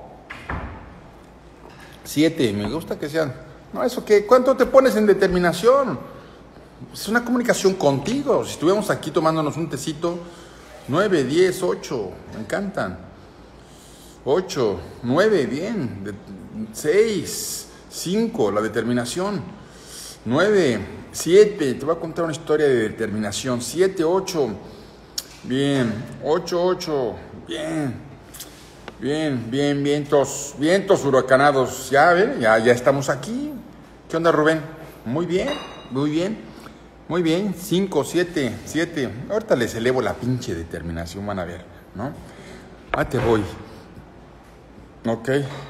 7, me gusta que sean. No, ¿eso qué? ¿Cuánto te pones en determinación? Es una comunicación contigo. Si estuviéramos aquí tomándonos un tecito, 9, 10, 8, me encantan. 8, 9, bien. 6, 5, la determinación. 9, 7, te voy a contar una historia de determinación. 7, 8, bien. 8, 8, bien. Bien, bien, vientos huracanados. Ya, ¿ven? Ya estamos aquí. ¿Qué onda, Rubén? Muy bien, muy bien. Muy bien, 5, 7, 7. Ahorita les elevo la pinche determinación, van a ver, ¿no? Ahí te voy. Ok.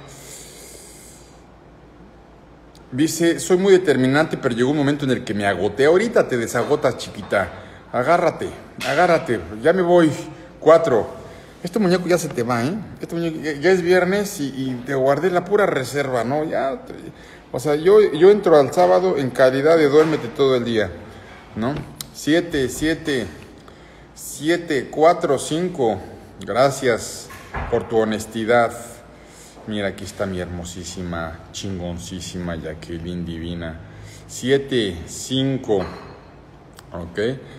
Dice, soy muy determinante, pero llegó un momento en el que me agoté. Ahorita te desagotas, chiquita. Agárrate, ya me voy. 4. Este muñeco ya se te va, ¿eh? Este muñeco ya es viernes y te guardé la pura reserva, ¿no? O sea, yo entro al sábado en calidad de duérmete todo el día, ¿no? 7, 7, 7, 4, 5. Gracias por tu honestidad. Mira, aquí está mi hermosísima, chingoncísima Jacqueline divina. 7, 5. Ok.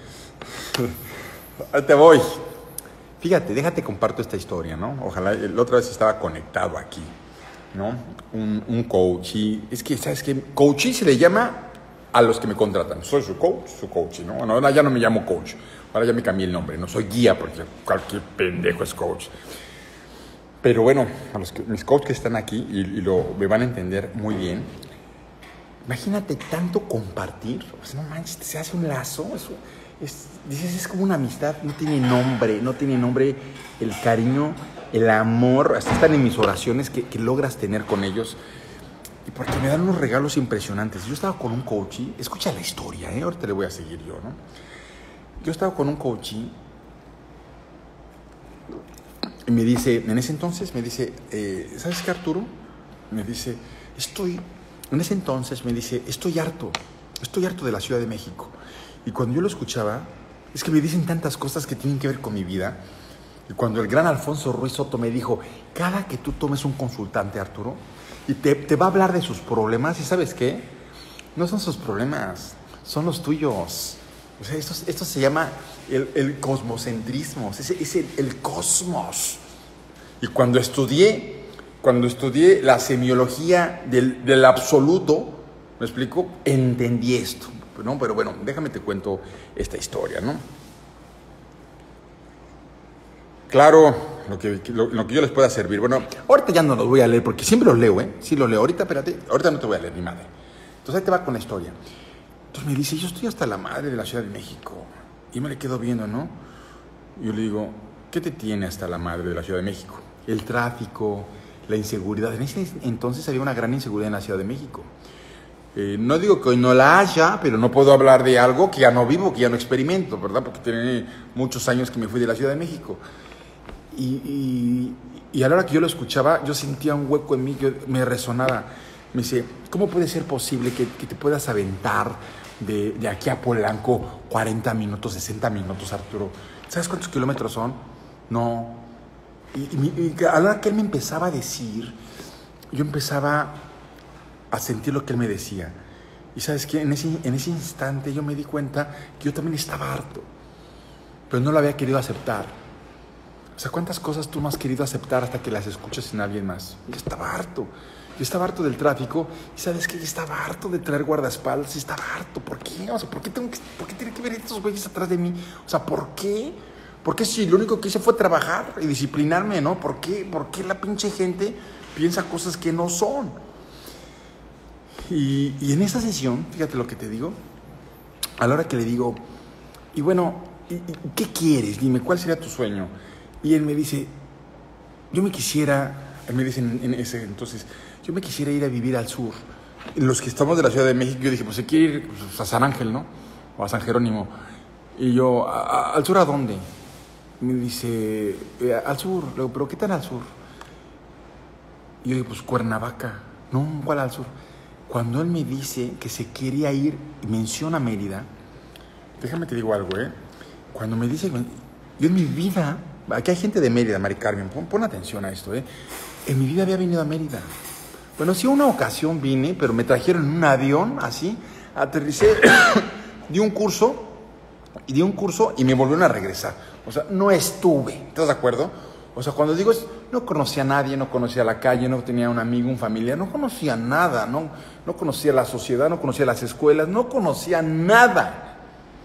Ahí te voy. Fíjate, déjate comparto esta historia, ¿no? Ojalá, la otra vez estaba conectado aquí, ¿no? Un coach. Y es que, ¿sabes qué? Coaching se le llama a los que me contratan. Soy su coach, ¿no? No, ya no me llamo coach. Ahora ya me cambié el nombre, no soy guía porque cualquier pendejo es coach. Pero bueno, mis coaches que están aquí me van a entender muy bien. Imagínate tanto compartir. Pues no manches, se hace un lazo. Dices, es como una amistad. No tiene nombre el cariño, el amor. Hasta están en mis oraciones que logras tener con ellos. Y porque me dan unos regalos impresionantes. Yo estaba con un coach, escucha la historia, ahorita le voy a seguir yo, ¿no? Yo estaba con un coach y me dice, en ese entonces me dice, ¿sabes qué, Arturo? Me dice, estoy harto de la Ciudad de México. Y cuando yo lo escuchaba, es que me dicen tantas cosas que tienen que ver con mi vida. Y cuando el gran Alfonso Ruiz Soto me dijo, cada que tú tomes un consultante, Arturo, y te va a hablar de sus problemas, ¿y sabes qué? No son sus problemas, son los tuyos. O sea, esto se llama el cosmocentrismo, es el cosmos. Y cuando estudié la semiología del absoluto, ¿me explico? Entendí esto, ¿no? Pero bueno, déjame te cuento esta historia, ¿no? Claro, lo que yo les pueda servir. Bueno, ahorita ya no los voy a leer, porque siempre los leo, Sí los leo. Ahorita, espérate, ahorita no te voy a leer ni madre. Entonces ahí te va con la historia. Entonces me dice, yo estoy hasta la madre de la Ciudad de México. Y me le quedo viendo, ¿no? Yo le digo, ¿qué te tiene hasta la madre de la Ciudad de México? El tráfico, la inseguridad. En ese entonces había una gran inseguridad en la Ciudad de México. No digo que hoy no la haya, pero no puedo hablar de algo que ya no vivo, que ya no experimento, ¿verdad? Porque tiene muchos años que me fui de la Ciudad de México. Y a la hora que yo lo escuchaba, yo sentía un hueco en mí que me resonaba. Me dice, ¿cómo puede ser posible que te puedas aventar de aquí a Polanco 40 minutos, 60 minutos, Arturo? ¿Sabes cuántos kilómetros son? No. Y a la hora que él me empezaba a decir, yo empezaba a sentir lo que él me decía. Y ¿sabes qué? En ese instante yo me di cuenta que yo también estaba harto, pero no lo había querido aceptar. O sea, ¿cuántas cosas tú no has querido aceptar hasta que las escuchas en alguien más? Yo estaba harto. Yo estaba harto del tráfico. Y ¿sabes qué? Yo estaba harto de traer guardaespaldas. Y estaba harto. ¿Por qué? O sea, ¿por qué tienen que ver estos güeyes atrás de mí? O sea, ¿por qué? ¿Por qué si lo único que hice fue trabajar y disciplinarme, ¿no? ¿Por qué la pinche gente piensa cosas que no son? Y en esa sesión, fíjate lo que te digo, a la hora que le digo, y bueno, ¿qué quieres? Dime, ¿cuál sería tu sueño? Y él me dice, yo me quisiera, él me dice en ese entonces, yo me quisiera ir a vivir al sur. Los que estamos de la Ciudad de México, yo dije, pues se quiere ir pues, a San Ángel, ¿no? O a San Jerónimo. Y yo, ¿al sur a dónde? Me dice, al sur. Le digo, ¿pero qué tal al sur? Y yo digo, pues Cuernavaca. No, ¿cuál al sur? Cuando él me dice que se quería ir, menciona Mérida, déjame te digo algo, ¿eh? Cuando me dice, yo en mi vida, aquí hay gente de Mérida, Mari Carmen, pon atención a esto, ¿eh? En mi vida había venido a Mérida. Bueno, sí, una ocasión vine, pero me trajeron en un avión, así, aterricé, di un curso y me volvieron a regresar. O sea, no estuve, ¿estás de acuerdo? O sea, cuando digo, no conocía a nadie, no conocía la calle, no tenía un amigo, un familiar, no conocía nada, no conocía la sociedad, no conocía las escuelas, no conocía nada.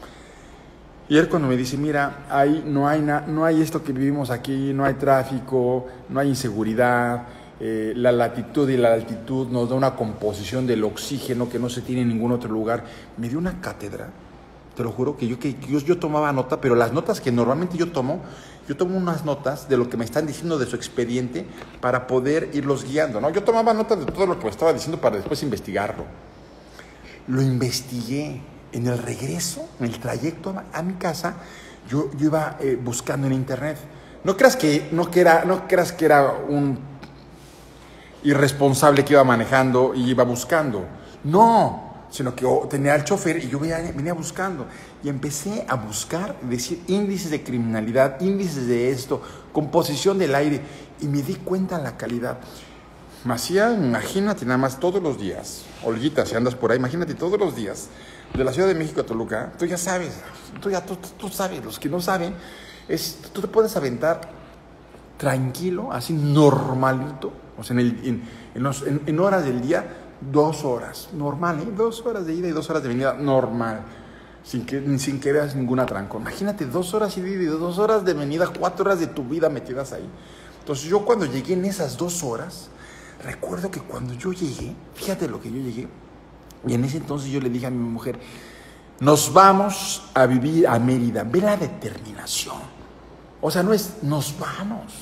Y él cuando me dice, mira, ahí no hay esto que vivimos aquí, no hay tráfico, no hay inseguridad, la latitud y la altitud nos da una composición del oxígeno que no se tiene en ningún otro lugar. Me dio una cátedra, te lo juro, que yo tomaba nota, pero las notas que normalmente yo tomo unas notas de lo que me están diciendo de su expediente para poder irlos guiando, ¿no? Yo tomaba notas de todo lo que me estaba diciendo para después investigarlo. Lo investigué. En el regreso, en el trayecto a mi casa, yo iba buscando en internet. No creas que era un irresponsable que iba manejando y iba buscando. No, sino que yo tenía al chofer y yo venía buscando. Y empecé a buscar, decir índices de criminalidad, índices de esto, composición del aire. Y me di cuenta de la calidad. Macía, imagínate nada más todos los días. Olguita, si andas por ahí, imagínate todos los días. De la Ciudad de México a Toluca, tú ya sabes, tú sabes, los que no saben, tú te puedes aventar tranquilo, así normalito, o sea, en horas del día, 2 horas, normal, 2 horas de ida y 2 horas de venida, normal, sin que veas ningún atranco. Imagínate 2 horas de ida y 2 horas de venida, 4 horas de tu vida metidas ahí. Entonces yo cuando llegué en esas 2 horas, recuerdo que cuando yo llegué, fíjate lo que yo llegué, y en ese entonces yo le dije a mi mujer, nos vamos a vivir a Mérida. Ve la determinación. O sea, no es, nos vamos.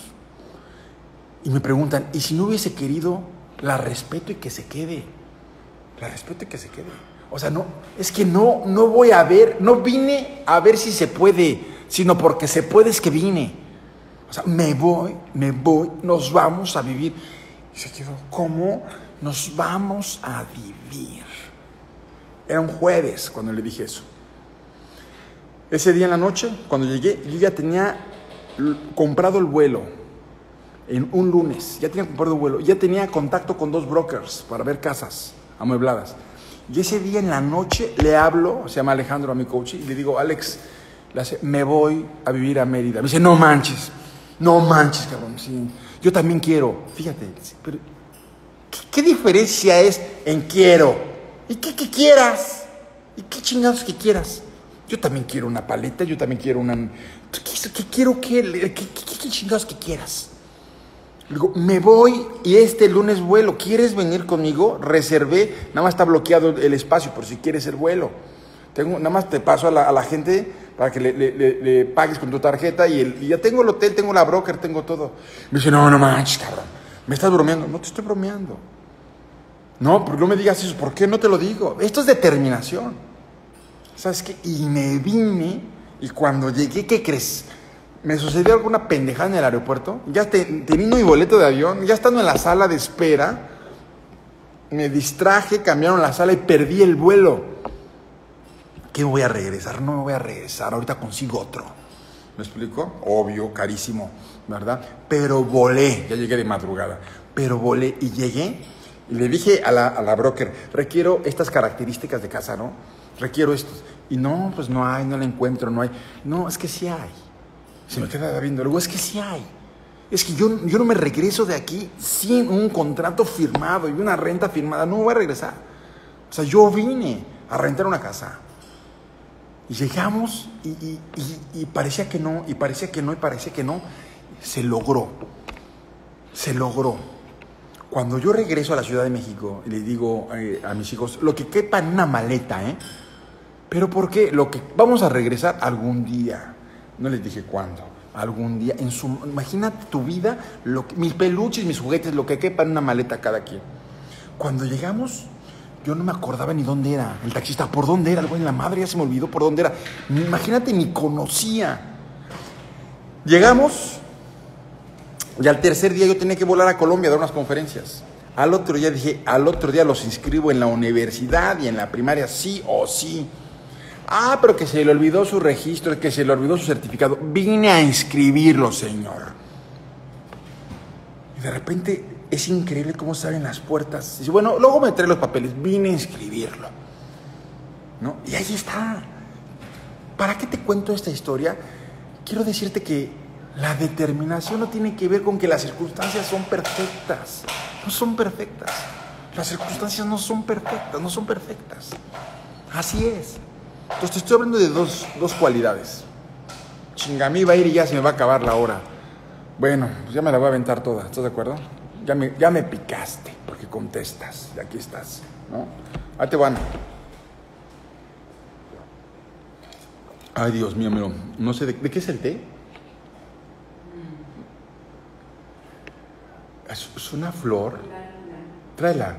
Y me preguntan, ¿y si no hubiese querido? La respeto y que se quede. La respeto y que se quede. O sea, no, es que no voy a ver, no vine a ver si se puede, sino porque se puede es que vine. O sea, me voy, nos vamos a vivir. Y se quedó, ¿cómo nos vamos a vivir? Era un jueves cuando le dije eso. Ese día en la noche, cuando llegué, yo ya tenía comprado el vuelo. En un lunes, ya tenía comprado el vuelo. Ya tenía contacto con 2 brokers para ver casas amuebladas. Y ese día en la noche le hablo, se llama Alejandro, a mi coach, y le digo, Alex, me voy a vivir a Mérida. Me dice, no manches, cabrón. Sí, yo también quiero. Fíjate, pero ¿qué diferencia es en quiero? ¿Y qué quieras? ¿Y qué chingados que quieras? Yo también quiero una paleta, yo también quiero una... ¿Qué quiero? ¿Qué chingados que quieras? Le digo, me voy y este lunes vuelo. ¿Quieres venir conmigo? Reservé, nada más está bloqueado el espacio por si quieres el vuelo. Nada más te paso a la gente para que le pagues con tu tarjeta y ya tengo el hotel, tengo la broker, tengo todo. Me dice, no manches, cabrón. ¿Me estás bromeando? No te estoy bromeando. No, pero no me digas eso. ¿Por qué no te lo digo? Esto es determinación. ¿Sabes qué? Y me vine y cuando llegué, ¿qué crees? Me sucedió alguna pendejada en el aeropuerto. Ya teniendo mi boleto de avión, ya estando en la sala de espera, me distraje, cambiaron la sala y perdí el vuelo. ¿Qué voy a regresar? No me voy a regresar. Ahorita consigo otro. ¿Me explico? Obvio, carísimo, ¿verdad? Pero volé. Ya llegué de madrugada. Pero volé y llegué. Y le dije a la broker, requiero estas características de casa, ¿no? Requiero estos. Y no, pues no hay, no la encuentro, no hay. No, es que sí hay. Se me queda viendo, luego es que sí hay. Es que yo no me regreso de aquí sin un contrato firmado y una renta firmada. No voy a regresar. O sea, yo vine a rentar una casa. Y llegamos y parecía que no, y parecía que no, y parecía que no. Se logró. Cuando yo regreso a la Ciudad de México, le digo a mis hijos, lo que quepa en una maleta, ¿eh? ¿Pero por qué? Vamos a regresar algún día. No les dije cuándo. Algún día. Imagínate tu vida, mis peluches, mis juguetes, lo que quepa en una maleta cada quien. Cuando llegamos, yo no me acordaba ni dónde era. El taxista, ¿por dónde era? El güey, la madre ya se me olvidó por dónde era. Imagínate, ni conocía. Llegamos, y al tercer día yo tenía que volar a Colombia a dar unas conferencias. Al otro día los inscribo en la universidad y en la primaria, sí o sí. Pero que se le olvidó su registro, que se le olvidó su certificado. Vine a inscribirlo, señor. Y de repente es increíble cómo salen las puertas. Dice, bueno, luego me trae los papeles. Vine a inscribirlo, ¿no? Y ahí está. ¿Para qué te cuento esta historia? Quiero decirte que la determinación no tiene que ver con que las circunstancias son perfectas. No son perfectas. Las circunstancias no son perfectas. Así es. Entonces te estoy hablando de dos cualidades. Chinga, a mí va a ir y ya se me va a acabar la hora. Bueno, pues ya me la voy a aventar toda, ¿estás de acuerdo? Ya me picaste, porque contestas, y aquí estás, ¿no? Ahí te van. Ay, Dios mío, mira, no sé, ¿de qué es el té? Es una flor. Tráela.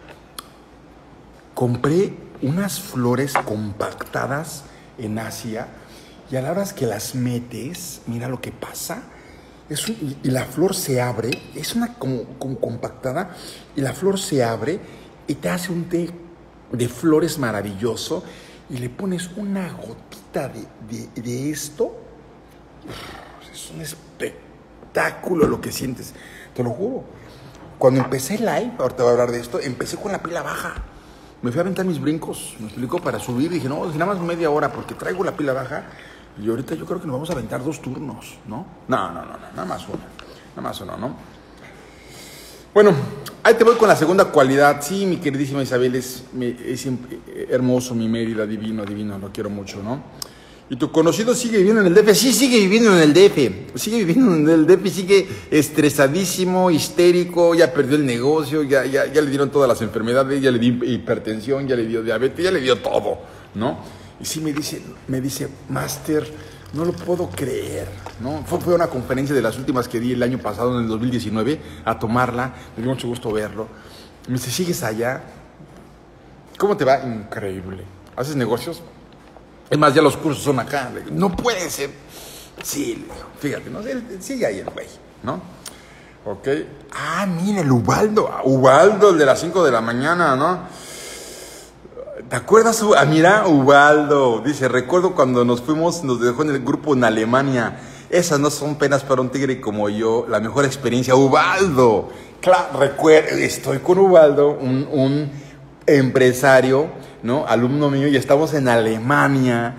Compré unas flores compactadas en Asia y a la hora que las metes, mira lo que pasa. Y la flor se abre, es una como compactada, y la flor se abre y te hace un té de flores maravilloso y le pones una gotita de esto. Es un espectáculo lo que sientes, te lo juro. Cuando empecé el live, ahorita voy a hablar de esto, empecé con la pila baja. Me fui a aventar mis brincos, me explicó, para subir. Dije, no, nada más media hora porque traigo la pila baja. Y ahorita yo creo que nos vamos a aventar 2 turnos, ¿no? No, nada más uno, ¿no? Bueno, ahí te voy con la segunda cualidad. Sí, mi queridísima Isabel, es hermoso, mi Mérida, divino, lo quiero mucho, ¿no? ¿Y tu conocido sigue viviendo en el DF? Sí, sigue viviendo en el DF. Sigue estresadísimo, histérico, ya perdió el negocio, ya le dieron todas las enfermedades, ya le dio hipertensión, ya le dio diabetes, ya le dio todo, ¿no? Y sí me dice, Máster, no lo puedo creer, ¿no? Fue una conferencia de las últimas que di el año pasado, en el 2019, a tomarla. Me dio mucho gusto verlo. Me dice, ¿sigues allá? ¿Cómo te va? Increíble. ¿Haces negocios? Es más, ya los cursos son acá. No puede ser. Sí, fíjate, ¿no? Sigue ahí el güey, ¿no? Ok. Mira, el Ubaldo, el de las 5 de la mañana, ¿no? ¿Te acuerdas? Mira, Ubaldo. Dice, recuerdo cuando nos dejó en el grupo en Alemania. Esas no son penas para un tigre como yo. La mejor experiencia, Ubaldo. Claro, recuerdo, estoy con Ubaldo, un empresario, ¿no? Alumno mío, y estamos en Alemania.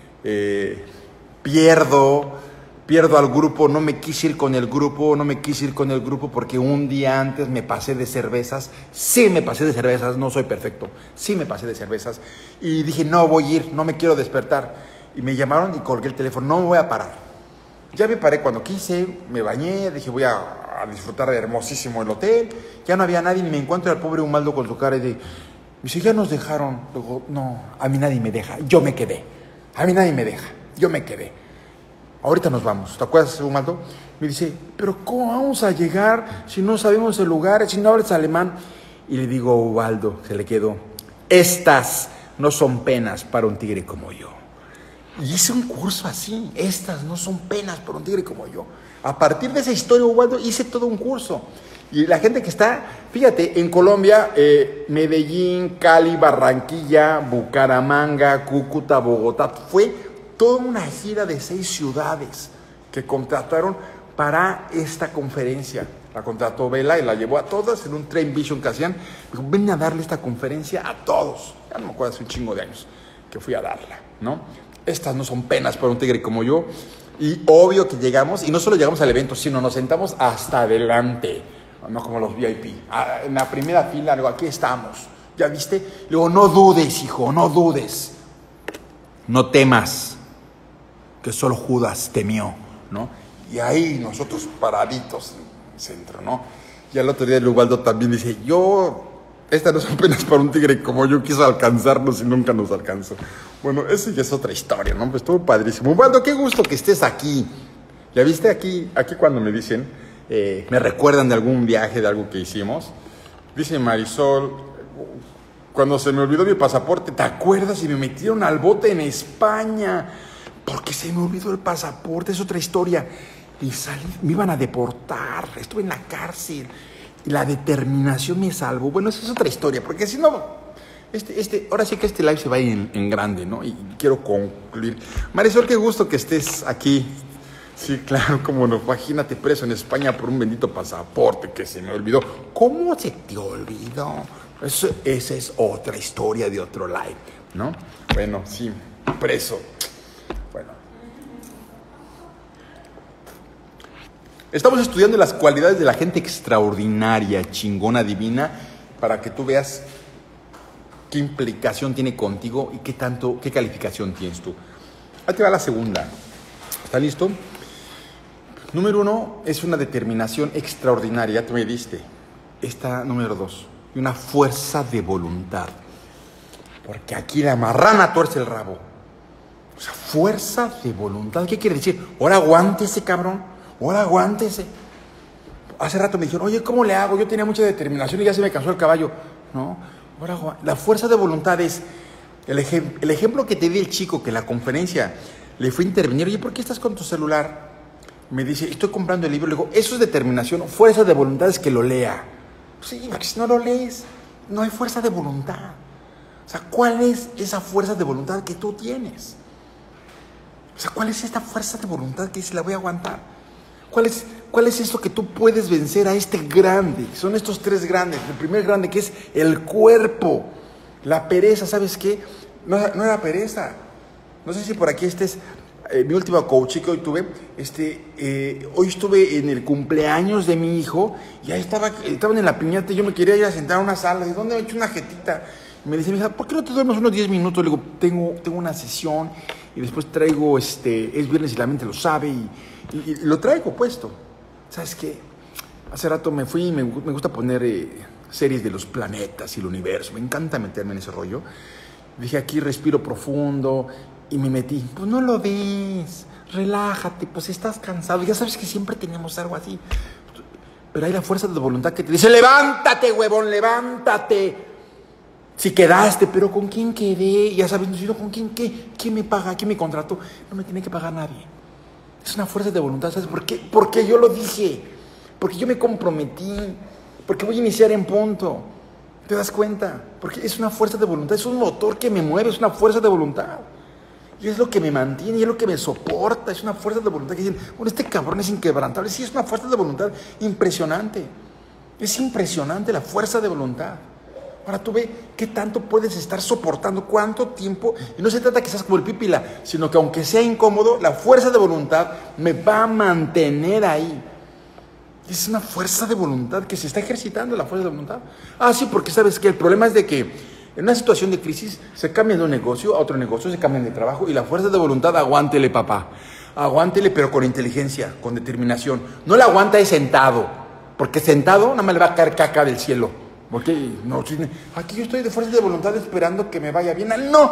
Pierdo al grupo, no me quise ir con el grupo porque un día antes me pasé de cervezas. Sí me pasé de cervezas, no soy perfecto. Sí me pasé de cervezas. Y dije, no voy a ir, no me quiero despertar. Y me llamaron y colgué el teléfono, no me voy a parar. Ya me paré cuando quise, me bañé, dije, voy a disfrutar de hermosísimo el hotel. Ya no había nadie, ni me encuentro al pobre Ubaldo con su cara y me dice, ya nos dejaron. Luego, no, a mí nadie me deja, yo me quedé. Ahorita nos vamos. ¿Te acuerdas, Ubaldo? Me dice, pero ¿cómo vamos a llegar si no sabemos el lugar, si no hablas alemán? Y le digo, Ubaldo, se le quedó, estas no son penas para un tigre como yo. Y hice un curso así, estas no son penas para un tigre como yo. A partir de esa historia, Ubaldo, hice todo un curso. Y la gente que está, fíjate, en Colombia, Medellín, Cali, Barranquilla, Bucaramanga, Cúcuta, Bogotá, fue toda una gira de 6 ciudades que contrataron para esta conferencia. La contrató Vela y la llevó a todas en un Train Vision que hacían. Dijo, ven a darle esta conferencia a todos. Ya no me acuerdo, hace un chingo de años que fui a darla, ¿no? Estas no son penas para un tigre como yo. Y obvio que llegamos, y no solo llegamos al evento, sino nos sentamos hasta adelante, no como los VIP. En la primera fila, luego, aquí estamos. ¿Ya viste? Luego, no dudes, hijo, no dudes. No temas, que solo Judas temió, ¿no? Y ahí nosotros paraditos en el centro, ¿no? Y al otro día el Ubaldo también dice, esta no es apenas para un tigre como yo, quiso alcanzarnos y nunca nos alcanzó. Bueno, eso ya es otra historia, ¿no? Pues estuvo padrísimo. Ubaldo, qué gusto que estés aquí. ¿Ya viste aquí cuando me dicen, me recuerdan de algún viaje, de algo que hicimos? Dice Marisol, cuando se me olvidó mi pasaporte, ¿te acuerdas? Y me metieron al bote en España, porque se me olvidó el pasaporte, es otra historia. Y salí, me iban a deportar, estuve en la cárcel, y la determinación me salvó. Bueno, esa es otra historia, porque si no, ahora sí que este live se va a ir en grande, ¿no? Y quiero concluir. Marisol, qué gusto que estés aquí. Sí, claro, cómo no. Imagínate preso en España por un bendito pasaporte que se me olvidó. ¿Cómo se te olvidó? Esa es otra historia de otro live, ¿no? Bueno, sí, preso. Bueno. Estamos estudiando las cualidades de la gente extraordinaria, chingona, divina, para que tú veas qué implicación tiene contigo y qué calificación tienes tú. Ahí te va la segunda. ¿Está listo? Número 1 es una determinación extraordinaria, ya te me diste. Esta, número 2, y una fuerza de voluntad. Porque aquí la marrana tuerce el rabo. O sea, fuerza de voluntad. ¿Qué quiere decir? Ahora aguántese, cabrón. Ahora aguántese. Hace rato me dijeron, oye, ¿cómo le hago? Yo tenía mucha determinación y ya se me cansó el caballo. No, ahora la fuerza de voluntad es el ejemplo que te di el chico que en la conferencia le fue a intervenir. Oye, ¿por qué estás con tu celular? Me dice, estoy comprando el libro. Le digo, eso es determinación. Fuerza de voluntad es que lo lea. Sí, porque si no lo lees, no hay fuerza de voluntad. O sea, ¿cuál es esa fuerza de voluntad que tú tienes? O sea, ¿cuál es esta fuerza de voluntad que dice, la voy a aguantar? ¿Cuál es esto que tú puedes vencer a este grande? Son estos tres grandes. El primer grande que es el cuerpo. La pereza, ¿sabes qué? No era pereza. No sé si por aquí estés. Mi último coaching que hoy tuve, hoy estuve en el cumpleaños de mi hijo y ahí estaban en la piñata y yo me quería ir a sentar a una sala. ¿De dónde me he hecho una jetita? Y me dice mi hija, ¿por qué no te duermes unos 10 minutos? Le digo, tengo una sesión y después traigo, es viernes y la mente lo sabe y lo traigo puesto. ¿Sabes qué? Hace rato me fui y me gusta poner series de los planetas y el universo. Me encanta meterme en ese rollo. Dije, aquí respiro profundo. Y me metí, pues no lo ves, relájate, pues estás cansado, ya sabes que siempre tenemos algo así. Pero hay la fuerza de voluntad que te dice, levántate, huevón, levántate. Si quedaste, pero ¿con quién quedé? Ya sabes, no, ¿con quién qué? ¿Quién me paga? ¿Quién me contrató? No me tiene que pagar nadie. Es una fuerza de voluntad, ¿sabes por qué? Porque yo lo dije, porque yo me comprometí, porque voy a iniciar en punto. ¿Te das cuenta? Porque es una fuerza de voluntad, es un motor que me mueve, es una fuerza de voluntad. Y es lo que me mantiene, y es lo que me soporta, es una fuerza de voluntad que dicen, bueno, este cabrón es inquebrantable. Sí, es una fuerza de voluntad impresionante. Es impresionante la fuerza de voluntad. Ahora tú ve qué tanto puedes estar soportando, cuánto tiempo. Y no se trata que seas como el pípila, sino que aunque sea incómodo, la fuerza de voluntad me va a mantener ahí. Es una fuerza de voluntad que se está ejercitando, la fuerza de voluntad. Ah, sí, porque sabes que el problema es de que en una situación de crisis se cambian de un negocio a otro negocio, se cambian de trabajo y la fuerza de voluntad, aguántele, papá. Aguántele, pero con inteligencia, con determinación. No la aguanta es sentado, porque sentado nada más le va a caer caca del cielo. Porque no, aquí yo estoy de fuerza de voluntad esperando que me vaya bien. No.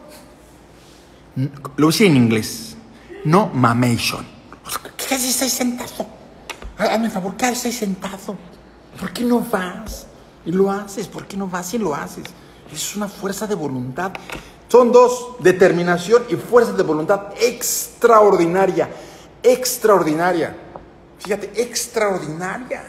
Lo hice en inglés. No mamation. ¿Qué haces? Estás sentado. Hazme el favor, ¿qué haces sentado? ¿Por qué no vas? Y lo haces. ¿Por qué no vas y lo haces? Es una fuerza de voluntad. Son dos, determinación y fuerza de voluntad extraordinaria. Extraordinaria. Fíjate, extraordinaria.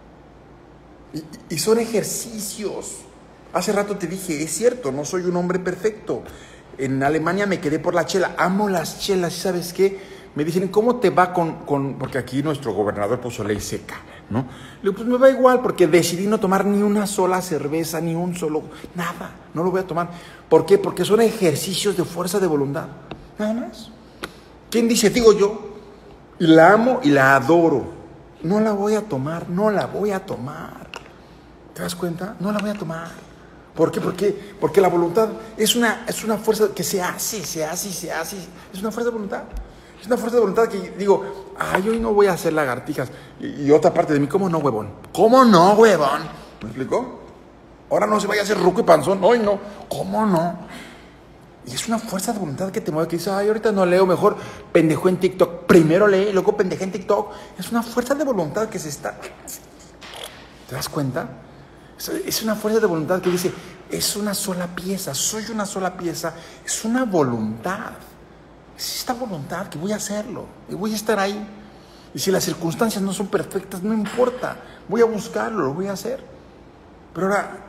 Y son ejercicios. Hace rato te dije, es cierto, no soy un hombre perfecto. En Alemania me quedé por la chela. Amo las chelas. ¿Y sabes qué? Me dicen, ¿cómo te va porque aquí nuestro gobernador puso ley seca, ¿no? Le digo, pues me va igual, porque decidí no tomar ni una sola cerveza, ni un solo, nada, no lo voy a tomar. ¿Por qué? Porque son ejercicios de fuerza de voluntad, nada más. ¿Quién dice? Digo yo, y la amo y la adoro. No la voy a tomar, no la voy a tomar. ¿Te das cuenta? No la voy a tomar. ¿Por qué? Porque la voluntad es una fuerza que se hace. Es una fuerza de voluntad. Es una fuerza de voluntad que digo, ay, hoy no voy a hacer lagartijas. Y otra parte de mí, ¿cómo no, huevón? ¿Cómo no, huevón? ¿Me explico? Ahora no se vaya a hacer ruco y panzón. Hoy no. ¿Cómo no? Y es una fuerza de voluntad que te mueve, que dice, ay, ahorita no leo, mejor pendejo en TikTok. Primero lee, luego pendejo en TikTok. Es una fuerza de voluntad que se está... ¿Te das cuenta? Es una fuerza de voluntad que dice, es una sola pieza, soy una sola pieza. Es una voluntad. Es esta voluntad que voy a hacerlo y voy a estar ahí. Y si las circunstancias no son perfectas, no importa. Voy a buscarlo, lo voy a hacer. Pero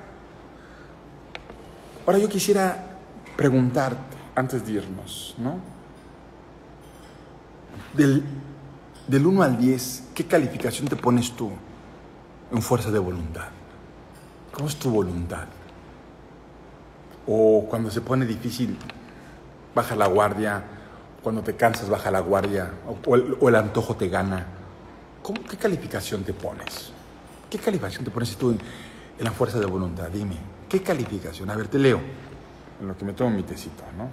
ahora yo quisiera preguntarte, antes de irnos, ¿no? Del 1 al 10, ¿qué calificación te pones tú en fuerza de voluntad? ¿Cómo es tu voluntad? O cuando se pone difícil, baja la guardia. Cuando te cansas, baja la guardia. O el antojo te gana. ¿Qué calificación te pones? ¿Qué calificación te pones tú en la fuerza de voluntad? Dime, ¿qué calificación? A ver, te leo. En lo que me tomo mi tecito, ¿no?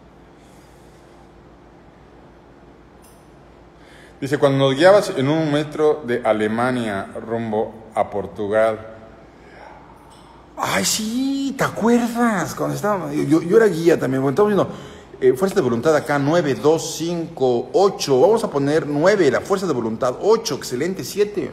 Dice, cuando nos guiabas en un metro de Alemania rumbo a Portugal. Ay, sí, ¿te acuerdas? Cuando estábamos, yo era guía también. Bueno, estamos viendo fuerza de voluntad acá, 9, 2, 5, 8. Vamos a poner 9, la fuerza de voluntad. 8, excelente, 7.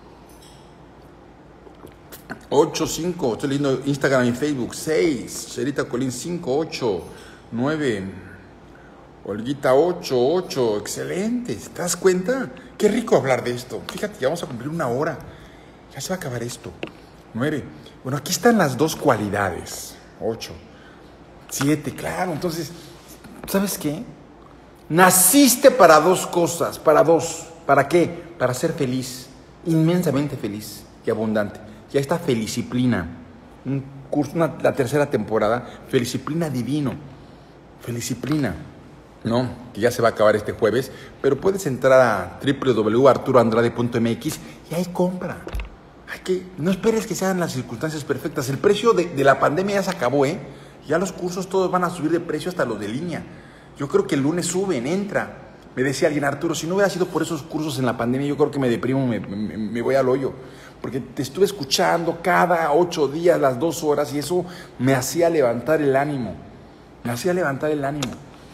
8, 5, estoy leyendo Instagram y Facebook. 6, Sherita Colín, 5, 8, 9, Olguita, 8, 8, excelente. ¿Te das cuenta? Qué rico hablar de esto. Fíjate, ya vamos a cumplir 1 hora. Ya se va a acabar esto. 9. Bueno, aquí están las 2 cualidades. 8, 7, claro. Entonces, ¿sabes qué? Naciste para 2 cosas, para 2. ¿Para qué? Para ser feliz, inmensamente feliz y abundante. Ya está Feliciplina, un curso, la 3ª temporada, Feliciplina Divino, Feliciplina, ¿no? Que ya se va a acabar este jueves, pero puedes entrar a www.arturoandrade.mx y ahí compra. No esperes que sean las circunstancias perfectas. El precio de la pandemia ya se acabó, ¿eh? Ya los cursos todos van a subir de precio, hasta los de línea. Yo creo que el lunes suben, entra. Me decía alguien, Arturo, si no hubiera sido por esos cursos en la pandemia, yo creo que me deprimo, me voy al hoyo. Porque te estuve escuchando cada 8 días, las 2 horas, y eso me hacía levantar el ánimo. Me hacía levantar el ánimo.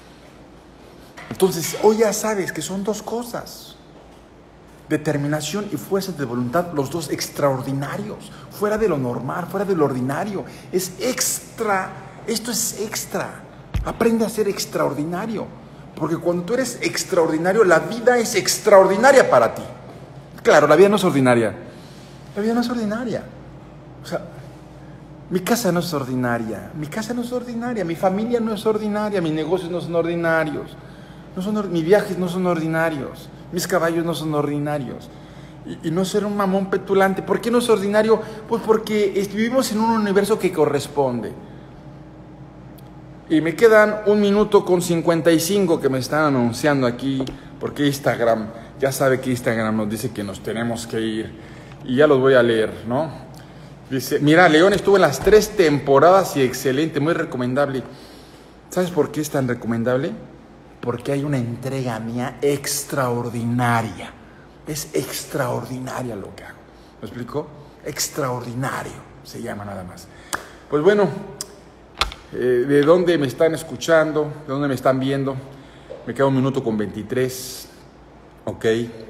Entonces, hoy ya sabes que son 2 cosas. Determinación y fuerza de voluntad, los 2 extraordinarios. Fuera de lo normal, fuera de lo ordinario. Es extra. Esto es extra. Aprende a ser extraordinario. Porque cuando tú eres extraordinario, la vida es extraordinaria para ti. Claro, la vida no es ordinaria. La vida no es ordinaria. O sea, mi casa no es ordinaria. Mi casa no es ordinaria. Mi familia no es ordinaria. Mis negocios no son ordinarios. Mis viajes no son ordinarios. Mis caballos no son ordinarios. Y no ser un mamón petulante. ¿Por qué no es ordinario? Pues porque vivimos en un universo que corresponde. Y me quedan 1 minuto con 55 que me están anunciando aquí. Porque Instagram, ya sabe que Instagram nos dice que nos tenemos que ir. Y ya los voy a leer, ¿no? Dice, mira, León estuvo en las 3 temporadas y excelente, muy recomendable. ¿Sabes por qué es tan recomendable? Porque hay una entrega mía extraordinaria. Es extraordinaria lo que hago. ¿Me explico? Extraordinario se llama nada más. Pues bueno, ¿de dónde me están escuchando? ¿De dónde me están viendo? Me queda 1 minuto con 23. Ok.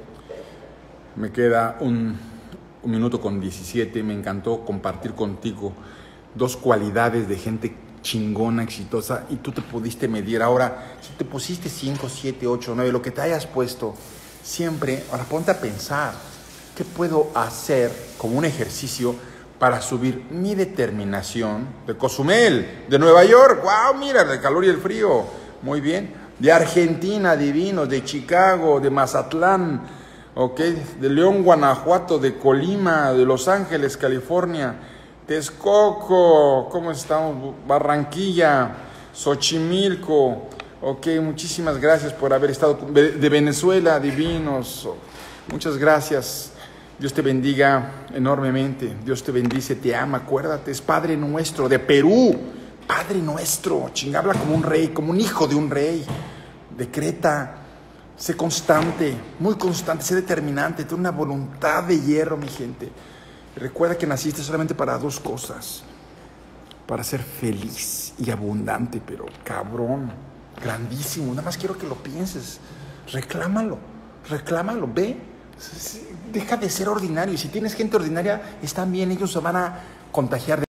Me queda un minuto con 17. Me encantó compartir contigo 2 cualidades de gente chingona, exitosa, y tú te pudiste medir. Ahora, si te pusiste 5, 7, 8, 9, lo que te hayas puesto, siempre, ahora ponte a pensar, ¿qué puedo hacer como un ejercicio para subir mi determinación? De Cozumel, de Nueva York, wow, mira, el calor y el frío, muy bien. De Argentina, divino, de Chicago, de Mazatlán, ok, de León, Guanajuato, de Colima, de Los Ángeles, California, Texcoco, ¿cómo estamos? Barranquilla, Xochimilco, ok, muchísimas gracias por haber estado, de Venezuela, divinos, muchas gracias, Dios te bendiga enormemente, Dios te bendice, te ama, acuérdate, es Padre Nuestro, de Perú, Padre Nuestro, habla como un rey, como un hijo de un rey, decreta, Sé constante, muy constante, sé determinante, ten una voluntad de hierro, mi gente. Recuerda que naciste solamente para dos cosas: para ser feliz y abundante, pero cabrón, grandísimo. Nada más quiero que lo pienses. Reclámalo, ve. Deja de ser ordinario. Y si tienes gente ordinaria, están bien, ellos se van a contagiar de